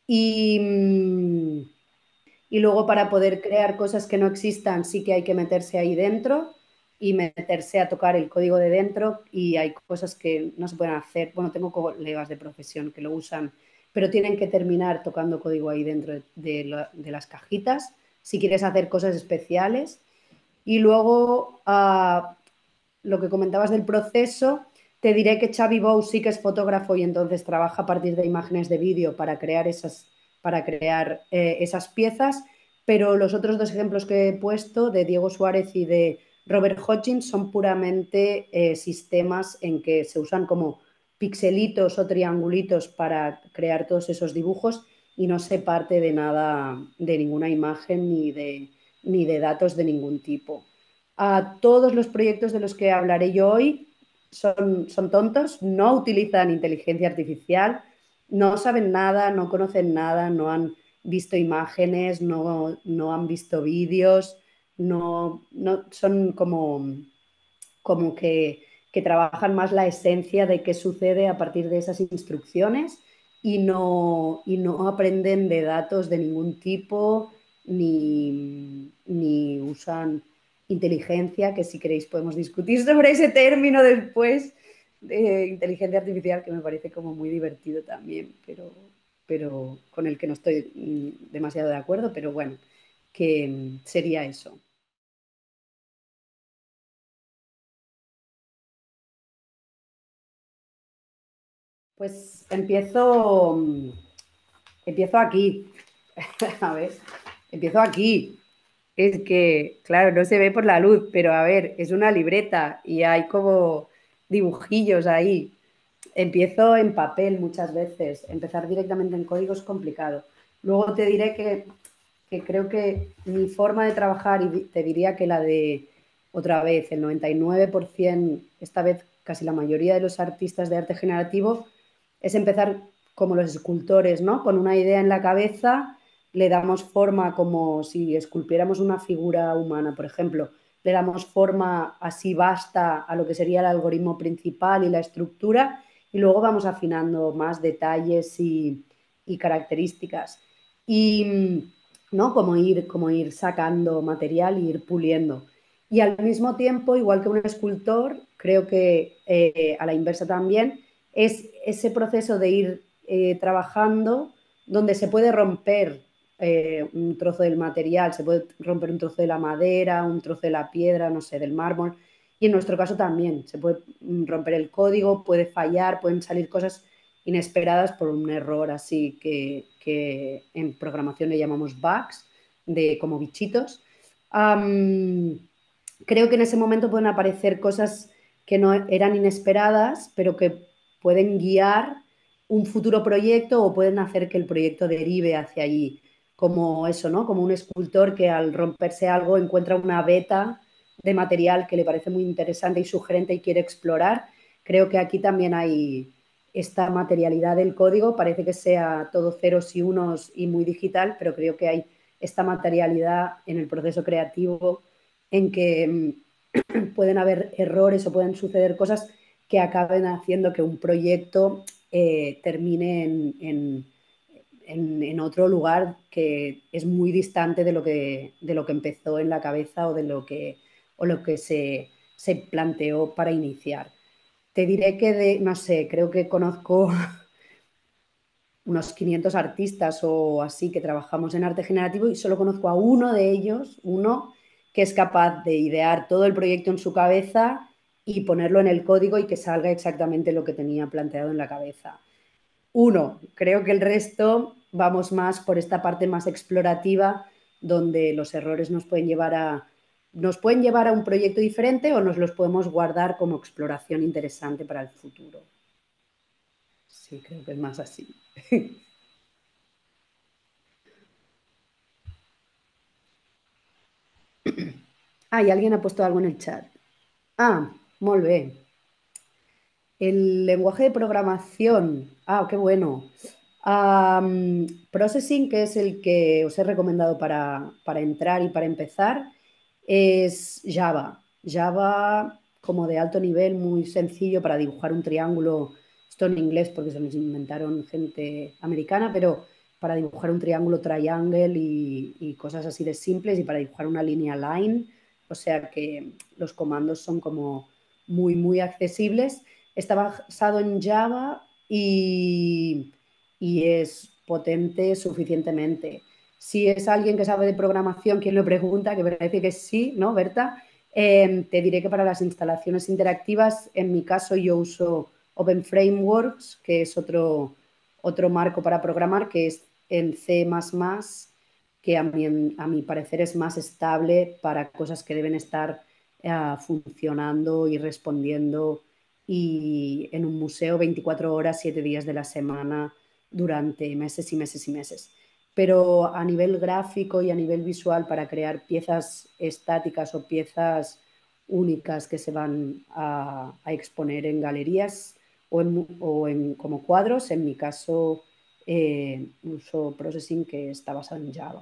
Y, mm, y luego para poder crear cosas que no existan sí que hay que meterse ahí dentro y meterse a tocar el código de dentro y hay cosas que no se pueden hacer. Bueno, tengo colegas de profesión que lo usan, pero tienen que terminar tocando código ahí dentro de, de, la, de las cajitas si quieres hacer cosas especiales. Y luego, uh, lo que comentabas del proceso, te diré que Xavi Bou sí que es fotógrafo y entonces trabaja a partir de imágenes de vídeo para crear esas, para crear, eh, esas piezas, pero los otros dos ejemplos que he puesto, de Diego Suárez y de Robert Hutchins, son puramente eh, sistemas en que se usan como pixelitos o triangulitos para crear todos esos dibujos y no se parte de nada, de ninguna imagen ni de, ni de datos de ningún tipo. A todos los proyectos de los que hablaré yo hoy son, son tontos, no utilizan inteligencia artificial, no saben nada, no conocen nada, no han visto imágenes, no, no han visto vídeos, no, no son como, como que, que, trabajan más la esencia de qué sucede a partir de esas instrucciones y no, y no aprenden de datos de ningún tipo ni, ni usan inteligencia, que si queréis podemos discutir sobre ese término después, de inteligencia artificial, que me parece como muy divertido también, pero, pero con el que no estoy mm, demasiado de acuerdo, pero bueno, que mm, sería eso. Pues empiezo, mm, empiezo aquí. A ver, empiezo aquí. Es que, claro, no se ve por la luz, pero a ver, es una libreta y hay como dibujillos ahí. Empiezo en papel muchas veces. Empezar directamente en código es complicado. Luego te diré que, que creo que mi forma de trabajar, y te diría que la de otra vez, el noventa y nueve por ciento, esta vez casi la mayoría de los artistas de arte generativo, es empezar como los escultores, ¿no? Con una idea en la cabeza, le damos forma como si esculpiéramos una figura humana, por ejemplo, le damos forma así vasta a lo que sería el algoritmo principal y la estructura, y luego vamos afinando más detalles y, y características. Y ¿no? Como ir, como ir sacando material e ir puliendo. Y al mismo tiempo, igual que un escultor, creo que eh, a la inversa también, es ese proceso de ir eh, trabajando donde se puede romper eh, un trozo del material, se puede romper un trozo de la madera, un trozo de la piedra, no sé, del mármol. Y en nuestro caso también, se puede romper el código, puede fallar, pueden salir cosas inesperadas por un error así que, que en programación le llamamos bugs, de como bichitos. Um, creo que en ese momento pueden aparecer cosas que no eran inesperadas, pero que pueden guiar un futuro proyecto o pueden hacer que el proyecto derive hacia allí. Como eso, ¿no? Como un escultor que al romperse algo encuentra una veta de material que le parece muy interesante y sugerente y quiere explorar. Creo que aquí también hay esta materialidad del código. Parece que sea todo ceros y unos y muy digital, pero creo que hay esta materialidad en el proceso creativo en que pueden haber errores o pueden suceder cosas que acaben haciendo que un proyecto eh, termine en, en, en, en, otro lugar que es muy distante de lo que, de lo que empezó en la cabeza o de lo que, o lo que se, se planteó para iniciar. Te diré que, de, no sé, creo que conozco unos quinientos artistas o así que trabajamos en arte generativo y solo conozco a uno de ellos, uno que es capaz de idear todo el proyecto en su cabeza y ponerlo en el código y que salga exactamente lo que tenía planteado en la cabeza. Uno, creo que el resto vamos más por esta parte más explorativa donde los errores nos pueden llevar a nos pueden llevar a un proyecto diferente o nos los podemos guardar como exploración interesante para el futuro. Sí, creo que es más así. Ah, y alguien ha puesto algo en el chat. Ah, molt bé. El lenguaje de programación. Ah, qué bueno. Um, Processing, que es el que os he recomendado para, para entrar y para empezar, es Java. Java como de alto nivel, muy sencillo para dibujar un triángulo. Esto en inglés porque se los inventaron gente americana, pero para dibujar un triángulo triangle y, y cosas así de simples y para dibujar una línea line. O sea que los comandos son como muy, muy accesibles. Está basado en Java y, y es potente suficientemente. Si es alguien que sabe de programación, quien lo pregunta, que parece que sí, ¿no, Berta? Eh, te diré que para las instalaciones interactivas, en mi caso yo uso Open Frameworks, que es otro, otro marco para programar, que es en C más más, que a mi, a mi parecer es más estable para cosas que deben estar eh, funcionando y respondiendo y en un museo veinticuatro horas, siete días de la semana durante meses y meses y meses. Pero a nivel gráfico y a nivel visual para crear piezas estáticas o piezas únicas que se van a, a exponer en galerías o, en, o en, como cuadros, en mi caso eh, uso Processing que está basado en Java.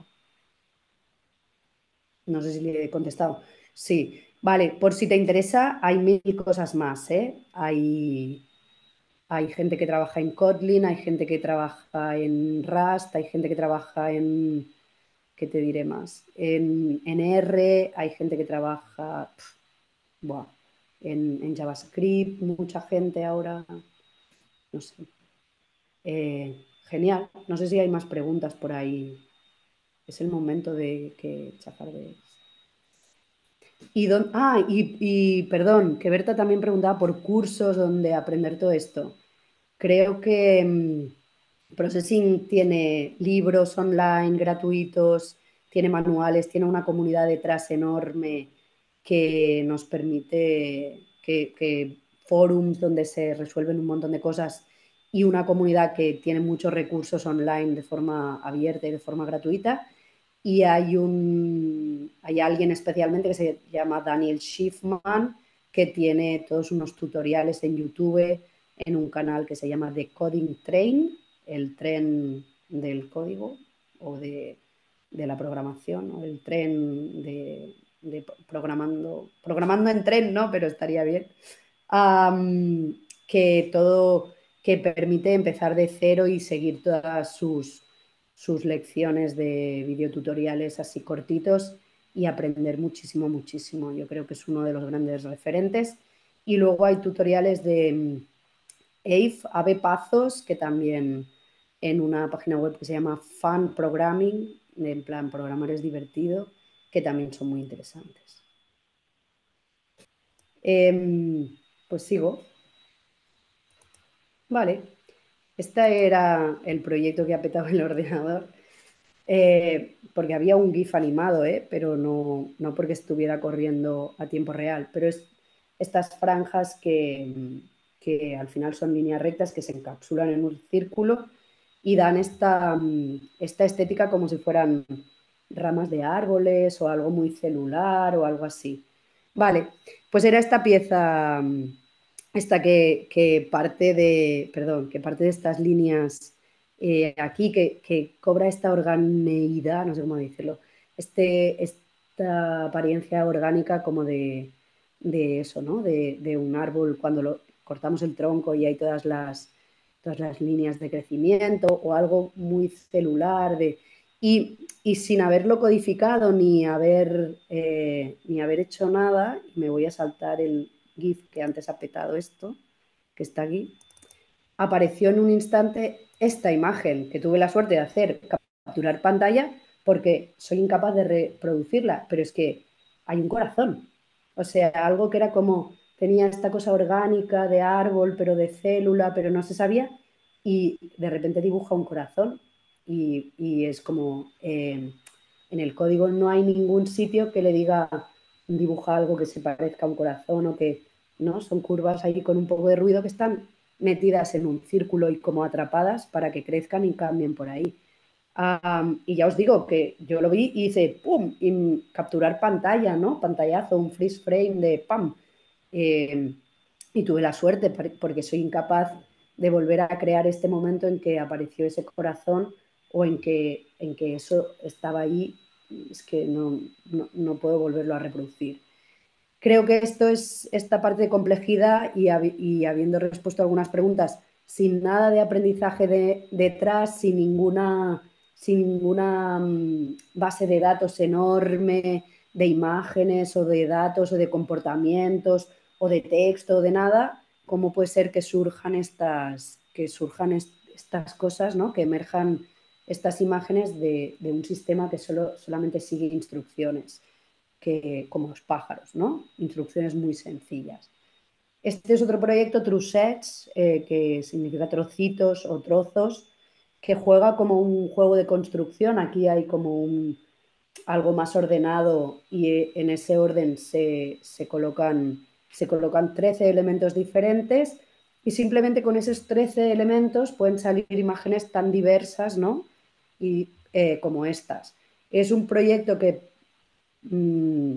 No sé si le he contestado. Sí, vale, por si te interesa, hay mil cosas más, ¿eh? Hay, hay gente que trabaja en Kotlin, hay gente que trabaja en Rust, hay gente que trabaja en, ¿qué te diré más? En, en R, hay gente que trabaja pf, buah, en, en JavaScript, mucha gente ahora, no sé. Eh, genial, no sé si hay más preguntas por ahí. Es el momento de que chafardees. Y, don, ah, y, y perdón, que Berta también preguntaba por cursos donde aprender todo esto. Creo que mm, Processing tiene libros online gratuitos, tiene manuales, tiene una comunidad detrás enorme que nos permite que, que forums donde se resuelven un montón de cosas y una comunidad que tiene muchos recursos online de forma abierta y de forma gratuita. Y hay, un, hay alguien especialmente que se llama Daniel Schiffman, que tiene todos unos tutoriales en YouTube, en un canal que se llama The Coding Train, el tren del código o de, de la programación, o el tren de, de programando, programando en tren, ¿no? Pero estaría bien. Um, que todo, que permite empezar de cero y seguir todas sus sus lecciones de videotutoriales así cortitos y aprender muchísimo, muchísimo. Yo creo que es uno de los grandes referentes. Y luego hay tutoriales de Ave, Ave Pazos, que también en una página web que se llama Fun Programming, en plan programar es divertido, que también son muy interesantes. Eh, pues sigo. Vale. Este era el proyecto que ha petado el ordenador. Eh, porque había un GIF animado, ¿eh? Pero no, no porque estuviera corriendo a tiempo real, pero es estas franjas que, que al final son líneas rectas que se encapsulan en un círculo y dan esta, esta estética como si fueran ramas de árboles o algo muy celular o algo así. Vale, pues era esta pieza, esta que, que parte de, perdón, que parte de estas líneas eh, aquí que, que, cobra esta organeidad, no sé cómo decirlo, este, esta apariencia orgánica como de, de eso, ¿no? De, de, un árbol cuando lo, cortamos el tronco y hay todas las, todas las líneas de crecimiento o algo muy celular de, y, y sin haberlo codificado ni haber, eh, ni haber hecho nada, me voy a saltar el GIF que antes ha petado esto, que está aquí, apareció en un instante esta imagen que tuve la suerte de hacer, capturar pantalla, porque soy incapaz de reproducirla, pero es que hay un corazón. O sea, algo que era como, tenía esta cosa orgánica de árbol, pero de célula, pero no se sabía, y de repente dibuja un corazón. Y, y es como, eh, en el código no hay ningún sitio que le diga, dibuja algo que se parezca a un corazón o que, ¿no? Son curvas ahí con un poco de ruido que están metidas en un círculo y como atrapadas para que crezcan y cambien por ahí. Um, y ya os digo que yo lo vi y hice ¡pum! Y capturar pantalla, ¿no? Pantallazo, un freeze frame de ¡pam! Eh, y tuve la suerte porque soy incapaz de volver a crear este momento en que apareció ese corazón o en que, en que eso estaba ahí. Es que no, no, no puedo volverlo a reproducir. Creo que esto es esta parte de complejidad y, y habiendo respuesto a algunas preguntas sin nada de aprendizaje de, detrás, sin ninguna sin ninguna mm, base de datos enorme de imágenes o de datos o de comportamientos o de texto o de nada, ¿cómo puede ser que surjan estas, que surjan est estas cosas, ¿no? Que emerjan estas imágenes de, de un sistema que solo, solamente sigue instrucciones, que, como los pájaros, ¿no? Instrucciones muy sencillas. Este es otro proyecto, Trussets, eh, que significa trocitos o trozos, que juega como un juego de construcción. Aquí hay como un, algo más ordenado y eh, en ese orden se, se, colocan, se colocan trece elementos diferentes y simplemente con esos trece elementos pueden salir imágenes tan diversas, ¿no? Y, eh, como estas. Es un proyecto que mmm,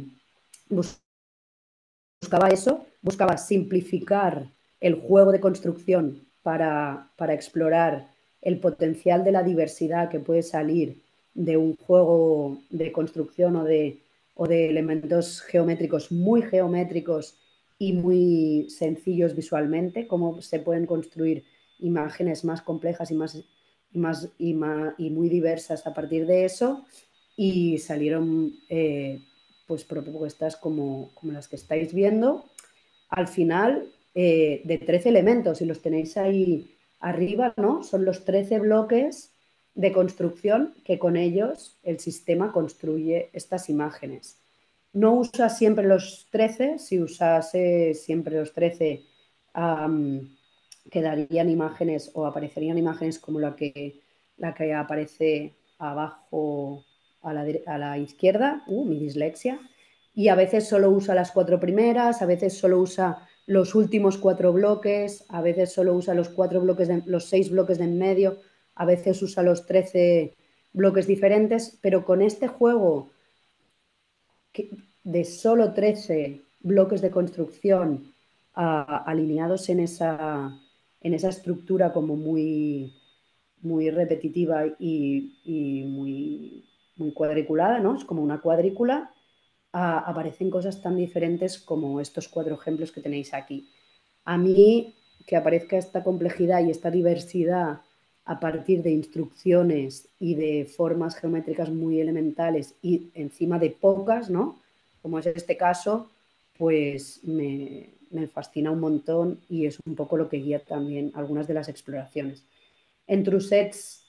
buscaba eso, buscaba simplificar el juego de construcción para, para explorar el potencial de la diversidad que puede salir de un juego de construcción o de, o de elementos geométricos muy geométricos y muy sencillos visualmente, cómo se pueden construir imágenes más complejas y, más, y, más, y, más, y muy diversas a partir de eso, y salieron eh, pues propuestas como, como las que estáis viendo, al final eh, de trece elementos, y los tenéis ahí arriba, ¿no? Son los trece bloques de construcción que con ellos el sistema construye estas imágenes. No usa siempre los trece, si usase siempre los trece, um, quedarían imágenes o aparecerían imágenes como la que, la que aparece abajo a la, a la izquierda, uh, mi dislexia, y a veces solo usa las cuatro primeras, a veces solo usa los últimos cuatro bloques, a veces solo usa los cuatro bloques de, los seis bloques de en medio, a veces usa los trece bloques diferentes, pero con este juego de solo trece bloques de construcción uh, alineados en esa, en esa estructura como muy, muy repetitiva y, y muy, muy cuadriculada, ¿no? Es como una cuadrícula. Uh, aparecen cosas tan diferentes como estos cuatro ejemplos que tenéis aquí. A mí, que aparezca esta complejidad y esta diversidad a partir de instrucciones y de formas geométricas muy elementales y encima de pocas, ¿no? Como es este caso, pues me, me fascina un montón y es un poco lo que guía también algunas de las exploraciones. En Trussets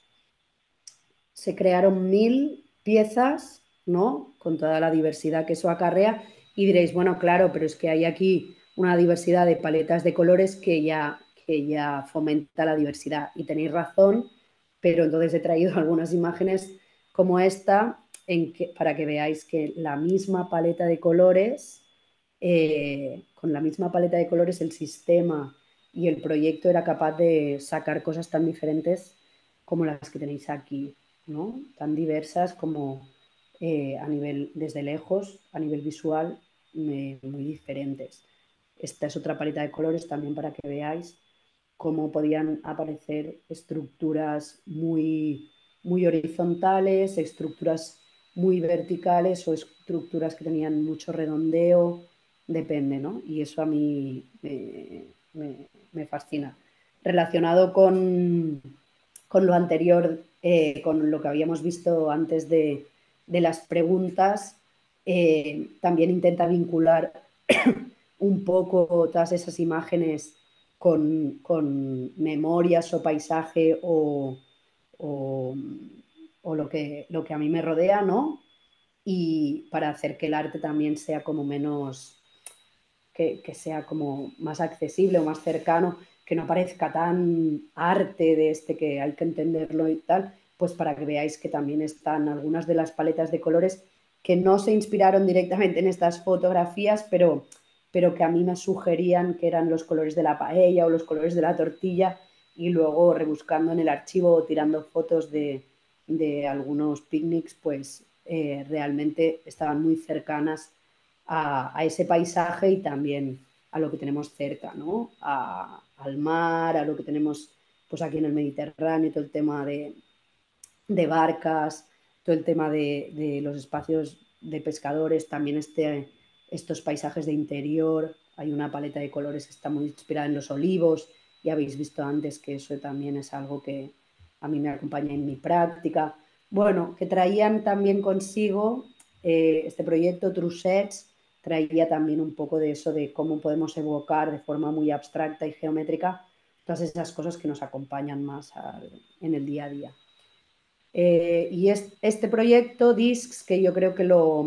se crearon mil piezas, ¿no? Con toda la diversidad que eso acarrea, y diréis, bueno, claro, pero es que hay aquí una diversidad de paletas de colores que ya, que ya fomenta la diversidad. Y tenéis razón, pero entonces he traído algunas imágenes como esta en que, para que veáis que la misma paleta de colores, eh, con la misma paleta de colores, el sistema y el proyecto era capaz de sacar cosas tan diferentes como las que tenéis aquí, ¿no? Tan diversas como eh, a nivel, desde lejos, a nivel visual, me, muy diferentes. Esta es otra paleta de colores también para que veáis cómo podían aparecer estructuras muy, muy horizontales, estructuras muy verticales o estructuras que tenían mucho redondeo, depende, ¿no? Y eso a mí me, me, me fascina. Relacionado con, con lo anterior, eh, con lo que habíamos visto antes de, de las preguntas, eh, también intenta vincular un poco todas esas imágenes con, con memorias o paisaje o, o, o lo, que, lo que a mí me rodea, ¿no? Y para hacer que el arte también sea como menos, que, que sea como más accesible o más cercano, que no parezca tan arte de este que hay que entenderlo y tal, pues para que veáis que también están algunas de las paletas de colores que no se inspiraron directamente en estas fotografías, pero, pero que a mí me sugerían que eran los colores de la paella o los colores de la tortilla, y luego rebuscando en el archivo o tirando fotos de, de algunos picnics, pues eh, realmente estaban muy cercanas a, a, ese paisaje y también a lo que tenemos cerca, ¿no? A, al mar, a lo que tenemos pues aquí en el Mediterráneo, todo el tema de, de barcas, todo el tema de, de, los espacios de pescadores, también este, estos paisajes de interior. Hay una paleta de colores que está muy inspirada en los olivos, y habéis visto antes que eso también es algo que a mí me acompaña en mi práctica. bueno, que traían también consigo eh, este proyecto True Sets, traía también un poco de eso de cómo podemos evocar de forma muy abstracta y geométrica todas esas cosas que nos acompañan más al, en el día a día. Eh, y es, este proyecto, Discs, que yo creo que lo,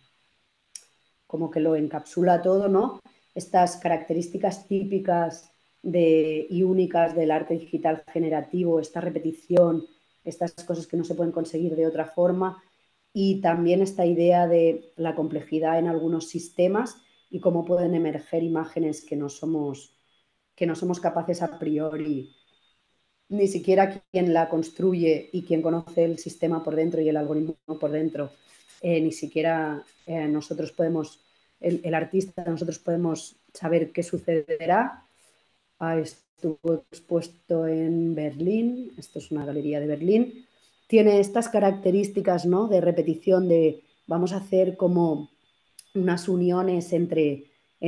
como que lo encapsula todo, ¿no? Estas características típicas de, y únicas del arte digital generativo, esta repetición, estas cosas que no se pueden conseguir de otra forma, y también esta idea de la complejidad en algunos sistemas y cómo pueden emerger imágenes que no somos, que no somos capaces a priori, ni siquiera quien la construye y quien conoce el sistema por dentro y el algoritmo por dentro, eh, ni siquiera eh, nosotros podemos, el, el, artista, nosotros podemos saber qué sucederá. Ah, estuvo expuesto en Berlín, esto es una galería de Berlín, tiene estas características, ¿no?, de repetición, de vamos a hacer como unas uniones entre,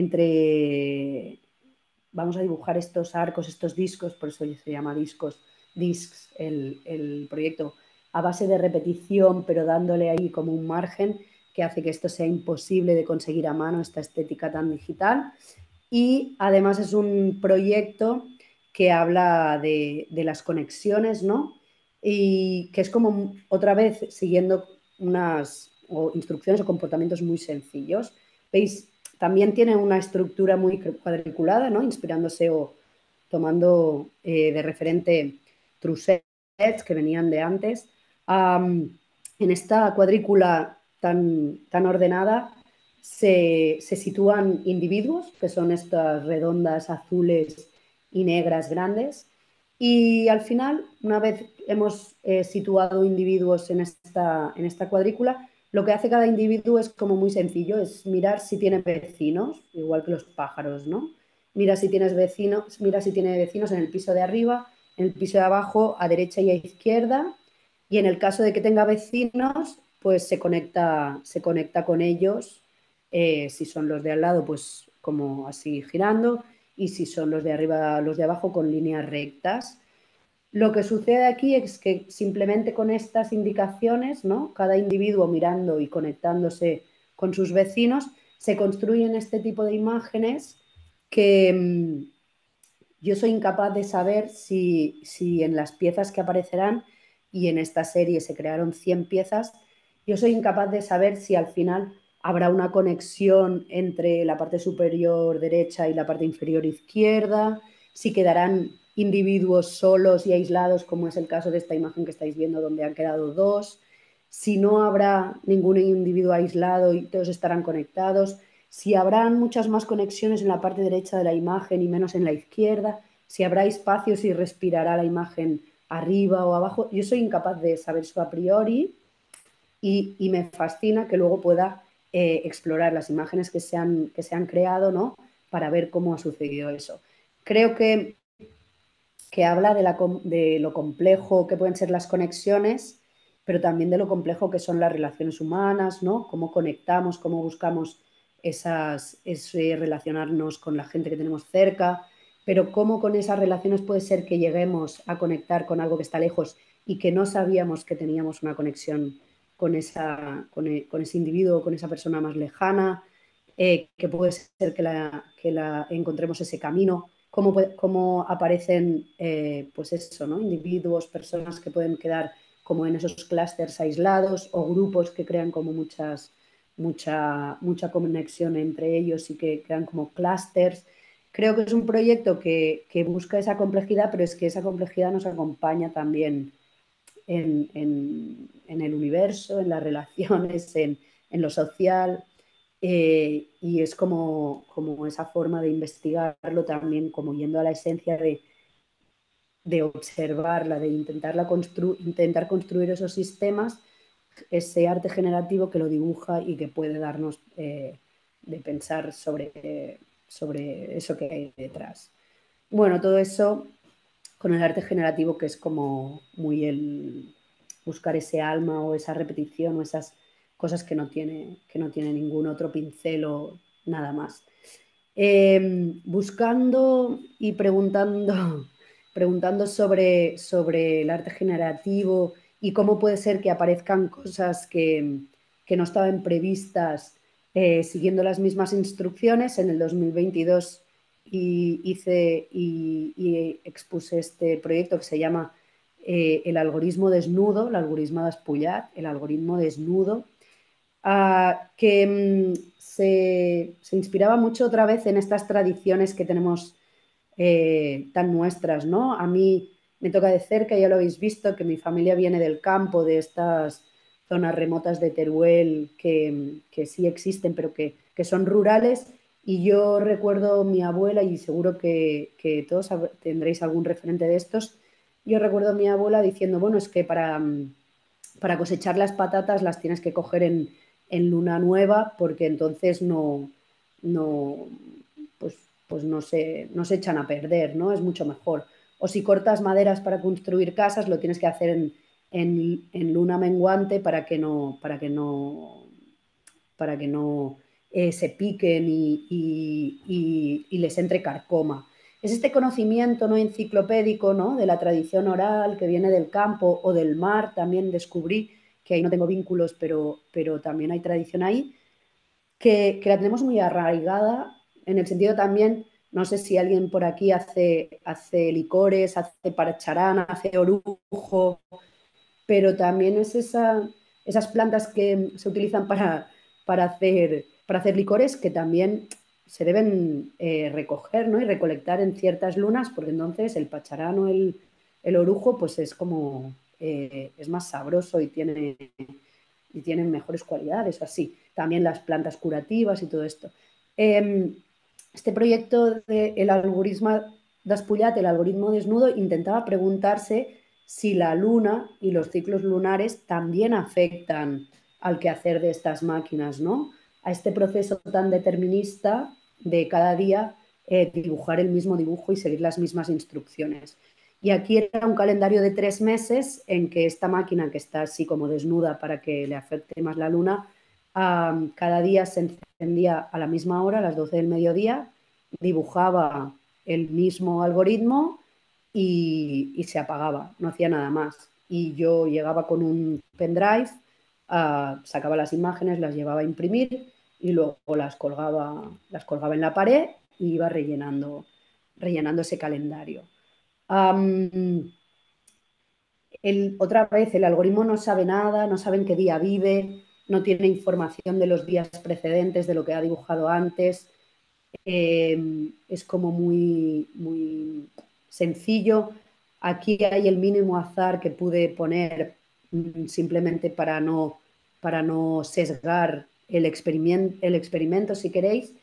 entre vamos a dibujar estos arcos, estos discos, por eso se llama discos, discs, el, el proyecto, a base de repetición, pero dándole ahí como un margen que hace que esto sea imposible de conseguir a mano, esta estética tan digital. Y además es un proyecto que habla de, de las conexiones, ¿no? Y que es como otra vez siguiendo unas o instrucciones o comportamientos muy sencillos. ¿Veis? También tiene una estructura muy cuadriculada, ¿no? Inspirándose o tomando eh, de referente Trusets que venían de antes. Um, en esta cuadrícula tan, tan ordenada se, se, sitúan individuos, que son estas redondas azules y negras grandes, y al final, una vez hemos eh, situado individuos en esta, en esta cuadrícula, lo que hace cada individuo es como muy sencillo, es mirar si tiene vecinos, igual que los pájaros, ¿no? Mira si tienes vecinos, mira si tiene vecinos en el piso de arriba, en el piso de abajo, a derecha y a izquierda, y en el caso de que tenga vecinos, pues se conecta, se conecta con ellos, eh, si son los de al lado, pues como así girando, y si son los de arriba, los de abajo, con líneas rectas. Lo que sucede aquí es que simplemente con estas indicaciones, ¿no?, cada individuo mirando y conectándose con sus vecinos, se construyen este tipo de imágenes que mmm, yo soy incapaz de saber si, si en las piezas que aparecerán, y en esta serie se crearon cien piezas, yo soy incapaz de saber si al final habrá una conexión entre la parte superior derecha y la parte inferior izquierda, si quedarán individuos solos y aislados, como es el caso de esta imagen que estáis viendo, donde han quedado dos, si no habrá ningún individuo aislado y todos estarán conectados, si habrán muchas más conexiones en la parte derecha de la imagen y menos en la izquierda, si habrá espacios y respirará la imagen arriba o abajo. Yo soy incapaz de saber eso a priori, y, y me fascina que luego pueda eh, explorar las imágenes que se han, que se han creado, ¿no?, para ver cómo ha sucedido eso. Creo que, que habla de, la, de lo complejo que pueden ser las conexiones, pero también de lo complejo que son las relaciones humanas, ¿no?, cómo conectamos, cómo buscamos esas, ese relacionarnos con la gente que tenemos cerca, pero cómo con esas relaciones puede ser que lleguemos a conectar con algo que está lejos y que no sabíamos que teníamos una conexión con, esa, con, el, con ese individuo, con esa persona más lejana, eh, que puede ser que, la, que la encontremos ese camino, cómo, cómo aparecen eh, pues eso, ¿no?, individuos, personas que pueden quedar como en esos clústeres aislados, o grupos que crean como muchas, mucha, mucha conexión entre ellos y que crean como clústeres. Creo que es un proyecto que, que busca esa complejidad, pero es que esa complejidad nos acompaña también en, en, en el universo, en las relaciones, en, en lo social, eh, y es como, como esa forma de investigarlo también, como yendo a la esencia de, de observarla, de intentarla constru intentar construir esos sistemas, ese arte generativo que lo dibuja y que puede darnos eh, de pensar sobre, eh, sobre eso que hay detrás. Bueno, todo eso con el arte generativo, que es como muy el buscar ese alma o esa repetición o esas cosas que no tiene, que no tiene ningún otro pincel o nada más. Eh, buscando y preguntando, preguntando sobre, sobre el arte generativo y cómo puede ser que aparezcan cosas que, que no estaban previstas eh, siguiendo las mismas instrucciones. En el dos mil veintidós y hice y, y expuse este proyecto que se llama eh, el algoritmo desnudo, el algoritmo despullat, el algoritmo desnudo, uh, que um, se, se inspiraba mucho otra vez en estas tradiciones que tenemos eh, tan nuestras, ¿no? A mí me toca de cerca, ya lo habéis visto, que mi familia viene del campo, de estas zonas remotas de Teruel que, que sí existen, pero que, que, son rurales. Y yo recuerdo mi abuela, y seguro que, que todos tendréis algún referente de estos, yo recuerdo a mi abuela diciendo, bueno, es que para, para cosechar las patatas las tienes que coger en, en luna nueva, porque entonces no, no pues, pues no, se, no se echan a perder, ¿no? Es mucho mejor. O si cortas maderas para construir casas, lo tienes que hacer en, en, en luna menguante para que no, para que no, para que no eh, se piquen y, y, y, y les entre carcoma. Es este conocimiento no enciclopédico, ¿no?, de la tradición oral que viene del campo o del mar. También descubrí que ahí no tengo vínculos, pero, pero también hay tradición ahí, que, que la tenemos muy arraigada, en el sentido también, no sé si alguien por aquí hace, hace licores, hace parcharán, hace orujo, pero también es esa, esas plantas que se utilizan para, para, hacer, para hacer licores, que también se deben eh, recoger, ¿no?, y recolectar en ciertas lunas, porque entonces el pacharán o el, el orujo pues es como eh, es más sabroso y tiene, y tienen mejores cualidades, así. También las plantas curativas y todo esto. Eh, este proyecto del algoritmo despullat, el algoritmo desnudo, intentaba preguntarse si la luna y los ciclos lunares también afectan al quehacer de estas máquinas, ¿no?, a este proceso tan determinista de cada día eh, dibujar el mismo dibujo y seguir las mismas instrucciones. Y aquí era un calendario de tres meses en que esta máquina, que está así como desnuda para que le afecte más la luna, um, cada día se encendía a la misma hora, a las doce del mediodía, dibujaba el mismo algoritmo y, y se apagaba, no hacía nada más. Y yo llegaba con un pendrive, uh, sacaba las imágenes, las llevaba a imprimir y luego las colgaba, las colgaba en la pared y iba rellenando, rellenando ese calendario. Um, el, otra vez, el algoritmo no sabe nada, no sabe en qué día vive, no tiene información de los días precedentes, de lo que ha dibujado antes. Eh, es como muy, muy sencillo. Aquí hay el mínimo azar que pude poner mm, simplemente para no, para no sesgar el experimento, el experimento, si queréis.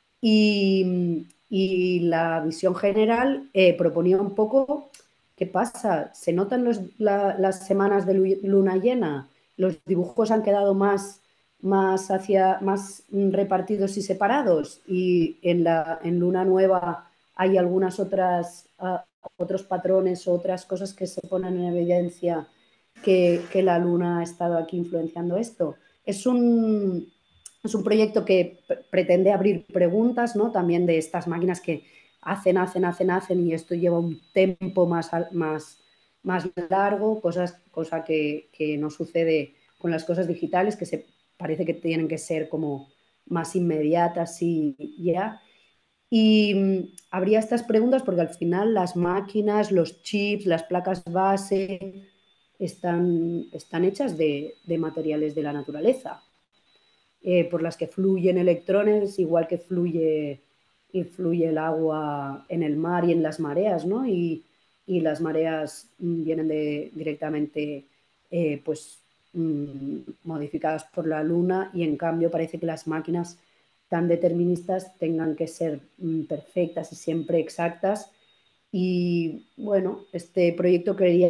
Y, y la visión general eh, proponía un poco, ¿qué pasa? ¿Se notan los, la, las semanas de luna llena? ¿Los dibujos han quedado más, más, hacia, más repartidos y separados? Y en, la, en luna nueva hay algunas otras, uh, otros patrones o otras cosas que se ponen en evidencia que, que la luna ha estado aquí influenciando esto. Es un, es un proyecto que pretende abrir preguntas, ¿no?, también de estas máquinas que hacen, hacen, hacen, hacen, y esto lleva un tiempo más, más, más largo, cosas, cosa que, que no sucede con las cosas digitales, que se, parece que tienen que ser como más inmediatas y ya. Y um, habría estas preguntas porque al final las máquinas, los chips, las placas base están, están hechas de, de materiales de la naturaleza, eh, por las que fluyen electrones, igual que fluye, y fluye el agua en el mar y en las mareas, ¿no? Y, y las mareas mm, vienen de, directamente eh, pues, mm, modificadas por la luna, y en cambio parece que las máquinas tan deterministas tengan que ser mm, perfectas y siempre exactas. Y bueno, este proyecto quería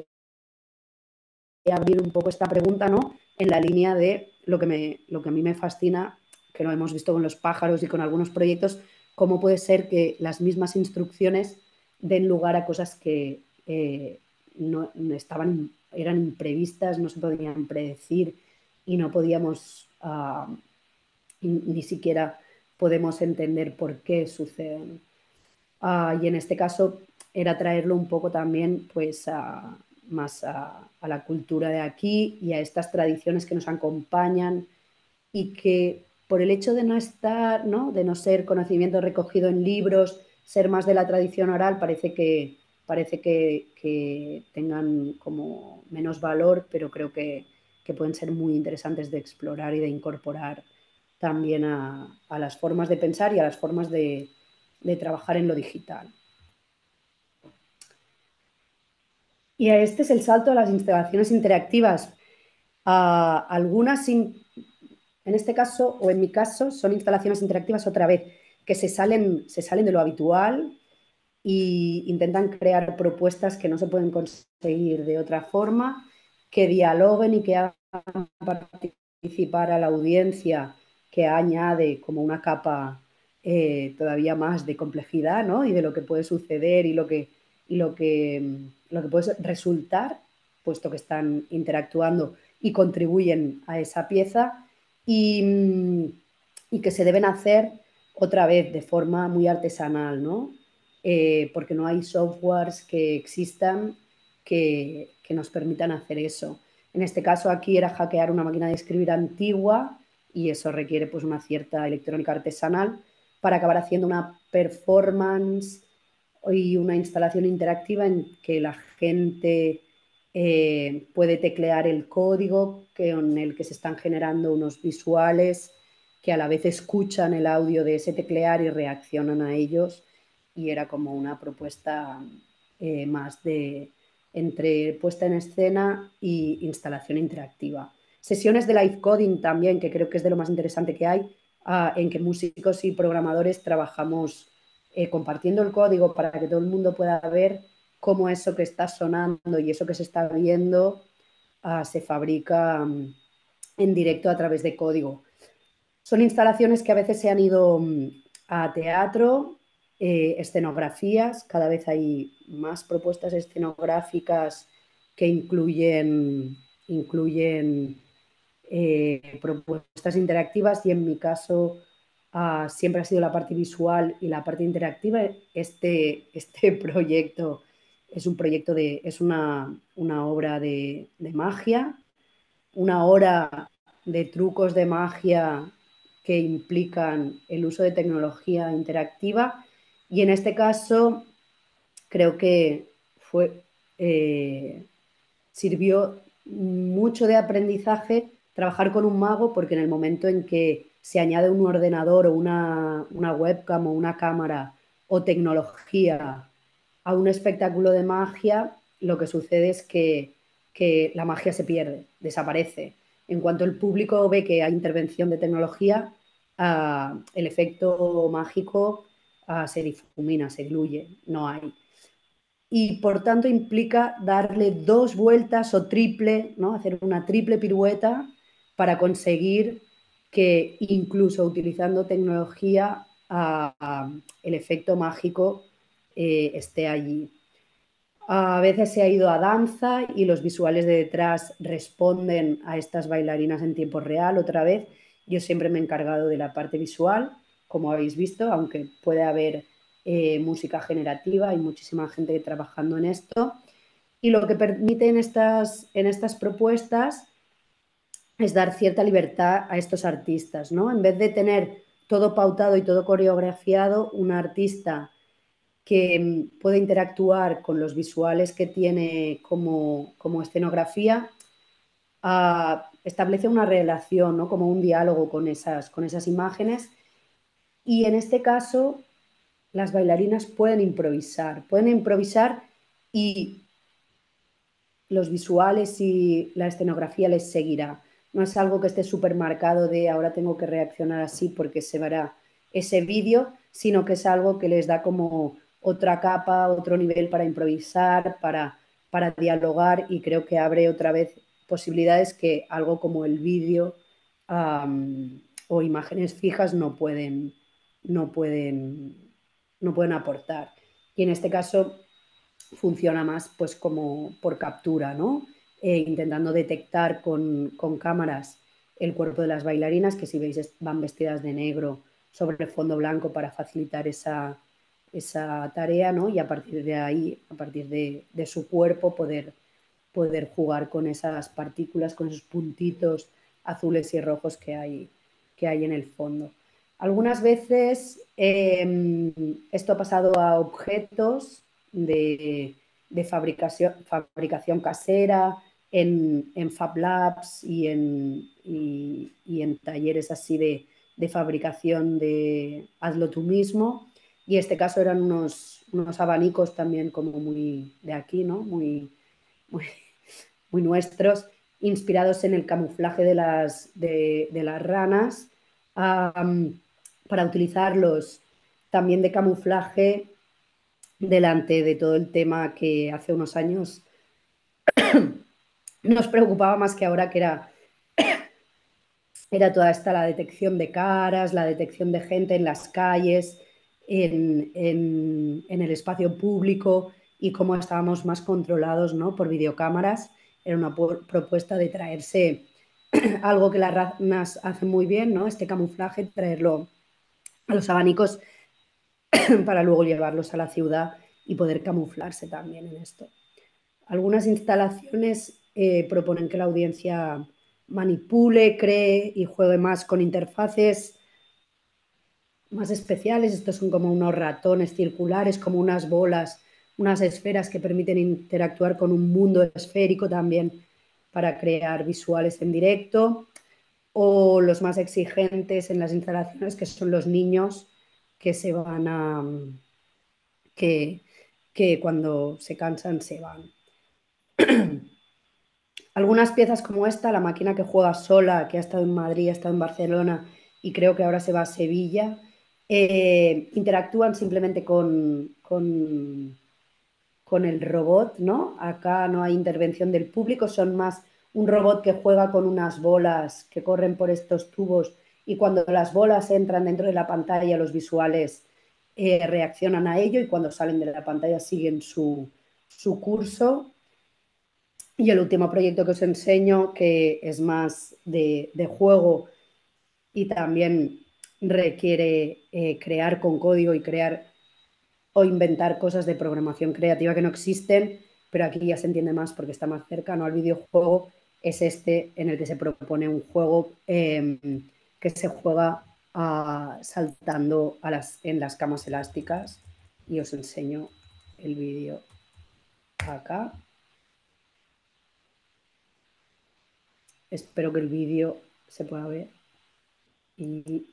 abrir un poco esta pregunta, ¿no?, en la línea de lo que, me, lo que a mí me fascina, que lo hemos visto con los pájaros y con algunos proyectos, cómo puede ser que las mismas instrucciones den lugar a cosas que eh, no, no estaban, eran imprevistas, no se podían predecir y no podíamos, uh, ni siquiera podemos entender por qué suceden. Uh, y en este caso era traerlo un poco también pues a más a, a la cultura de aquí y a estas tradiciones que nos acompañan y que por el hecho de no estar, ¿no? De no ser conocimiento recogido en libros, ser más de la tradición oral, parece que, parece que, que tengan como menos valor, pero creo que, que, pueden ser muy interesantes de explorar y de incorporar también a, a las formas de pensar y a las formas de, de trabajar en lo digital. Y este es el salto a las instalaciones interactivas. Uh, algunas, in, en este caso, o en mi caso, son instalaciones interactivas otra vez, que se salen, se salen de lo habitual e intentan crear propuestas que no se pueden conseguir de otra forma, que dialoguen y que hagan participar a la audiencia, que añade como una capa eh, todavía más de complejidad, ¿no? Y de lo que puede suceder y lo que, y lo que, lo que puede resultar, puesto que están interactuando y contribuyen a esa pieza, y, y que se deben hacer otra vez de forma muy artesanal, ¿no? Eh, porque no hay softwares que existan que, que nos permitan hacer eso. En este caso aquí era hackear una máquina de escribir antigua y eso requiere pues una cierta electrónica artesanal para acabar haciendo una performance y una instalación interactiva en que la gente eh, puede teclear el código que, en el que se están generando unos visuales que a la vez escuchan el audio de ese teclear y reaccionan a ellos, y era como una propuesta eh, más de entre puesta en escena e instalación interactiva. Sesiones de live coding también, que creo que es de lo más interesante que hay, uh, en que músicos y programadores trabajamos eh, compartiendo el código para que todo el mundo pueda ver cómo eso que está sonando y eso que se está viendo uh, se fabrica um, en directo a través de código. Son instalaciones que a veces se han ido um, a teatro, eh, escenografías, cada vez hay más propuestas escenográficas que incluyen, incluyen eh, propuestas interactivas, y en mi caso uh, siempre ha sido la parte visual y la parte interactiva. Este, este proyecto es un proyecto de, es una, una obra de, de magia, una hora de trucos de magia que implican el uso de tecnología interactiva, y en este caso creo que fue, eh, sirvió mucho de aprendizaje trabajar con un mago, porque en el momento en que se añade un ordenador o una, una webcam o una cámara o tecnología a un espectáculo de magia, lo que sucede es que, que la magia se pierde, desaparece. En cuanto el público ve que hay intervención de tecnología, uh, el efecto mágico uh, se difumina, se diluye, no hay. Y por tanto implica darle dos vueltas o triple, ¿no? Hacer una triple pirueta para conseguir que incluso utilizando tecnología uh, uh, el efecto mágico eh, esté allí. A veces se ha ido a danza y los visuales de detrás responden a estas bailarinas en tiempo real. Otra vez, yo siempre me he encargado de la parte visual, como habéis visto, aunque puede haber eh, música generativa, hay muchísima gente trabajando en esto. Y lo que permiten estas, en estas propuestas es dar cierta libertad a estos artistas, ¿no? En vez de tener todo pautado y todo coreografiado, un artista que puede interactuar con los visuales que tiene como, como escenografía, uh, establece una relación, ¿no? Como un diálogo con esas, con esas imágenes, y en este caso las bailarinas pueden improvisar, pueden improvisar y los visuales y la escenografía les seguirá. No es algo que esté súper marcado de ahora tengo que reaccionar así porque se verá ese vídeo, sino que es algo que les da como otra capa, otro nivel para improvisar, para, para dialogar, y creo que abre otra vez posibilidades que algo como el vídeo um, o imágenes fijas no pueden, no pueden, no pueden aportar. Y en este caso funciona más pues como por captura, ¿no? Eh, intentando detectar con, con cámaras el cuerpo de las bailarinas, que si veis van vestidas de negro sobre fondo blanco para facilitar esa, esa tarea, ¿no? Y a partir de ahí, a partir de, de su cuerpo, poder, poder jugar con esas partículas, con esos puntitos azules y rojos que hay, que hay en el fondo. Algunas veces eh, esto ha pasado a objetos de, de fabricación, fabricación casera, en, en Fab Labs y en, y, y en talleres así de, de fabricación de hazlo tú mismo. Y este caso eran unos, unos abanicos también como muy de aquí, ¿no? Muy, muy, muy nuestros, inspirados en el camuflaje de las, de, de las ranas, um, para utilizarlos también de camuflaje delante de todo el tema que hace unos años nos preocupaba más que ahora, que era, era toda esta la detección de caras, la detección de gente en las calles, en, en, en el espacio público, y cómo estábamos más controlados, ¿no?, por videocámaras. Era una propuesta de traerse algo que las ranas hacen muy bien, ¿no?, este camuflaje, traerlo a los abanicos para luego llevarlos a la ciudad y poder camuflarse también en esto. Algunas instalaciones eh, proponen que la audiencia manipule, cree y juegue más con interfaces más especiales. Estos son como unos ratones circulares, como unas bolas, unas esferas que permiten interactuar con un mundo esférico también para crear visuales en directo. O los más exigentes en las instalaciones, que son los niños que se van a... que, que cuando se cansan se van. Algunas piezas como esta, la máquina que juega sola, que ha estado en Madrid, ha estado en Barcelona y creo que ahora se va a Sevilla, eh, interactúan simplemente con, con, con el robot, ¿no? Acá no hay intervención del público, son más un robot que juega con unas bolas que corren por estos tubos, y cuando las bolas entran dentro de la pantalla, los visuales eh, reaccionan a ello, y cuando salen de la pantalla siguen su, su curso. Y el último proyecto que os enseño, que es más de, de juego y también requiere eh, crear con código y crear o inventar cosas de programación creativa que no existen, pero aquí ya se entiende más porque está más cercano al videojuego, es este en el que se propone un juego eh, que se juega uh, saltando a las, en las camas elásticas, y os enseño el vídeo acá. Espero que el vídeo se pueda ver. Y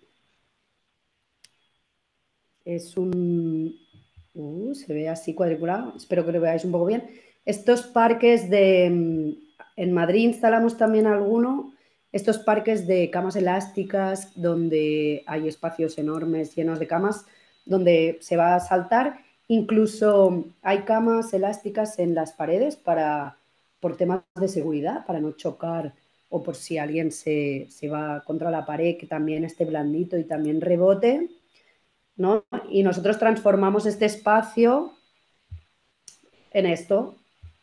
es un... Uh, se ve así cuadriculado. Espero que lo veáis un poco bien. Estos parques de... En Madrid instalamos también alguno. Estos parques de camas elásticas, donde hay espacios enormes llenos de camas, donde se va a saltar. Incluso hay camas elásticas en las paredes para, por temas de seguridad, para no chocar, o por si alguien se, se va contra la pared, que también esté blandito y también rebote, ¿no? Y nosotros transformamos este espacio en esto.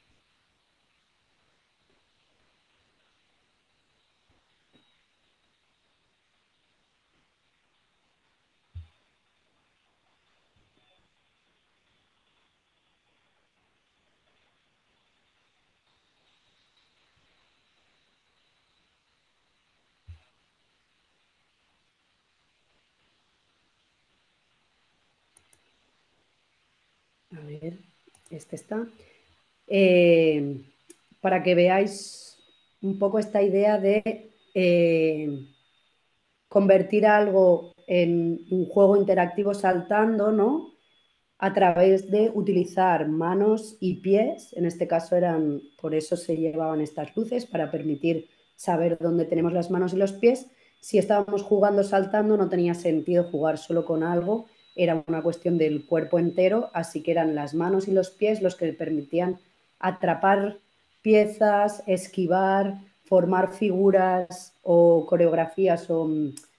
A ver, este está. Eh, para que veáis un poco esta idea de eh, convertir algo en un juego interactivo saltando, ¿no?, a través de utilizar manos y pies. En este caso eran, por eso se llevaban estas luces, para permitir saber dónde tenemos las manos y los pies. Si estábamos jugando saltando, no tenía sentido jugar solo con algo, era una cuestión del cuerpo entero, así que eran las manos y los pies los que permitían atrapar piezas, esquivar, formar figuras o coreografías o,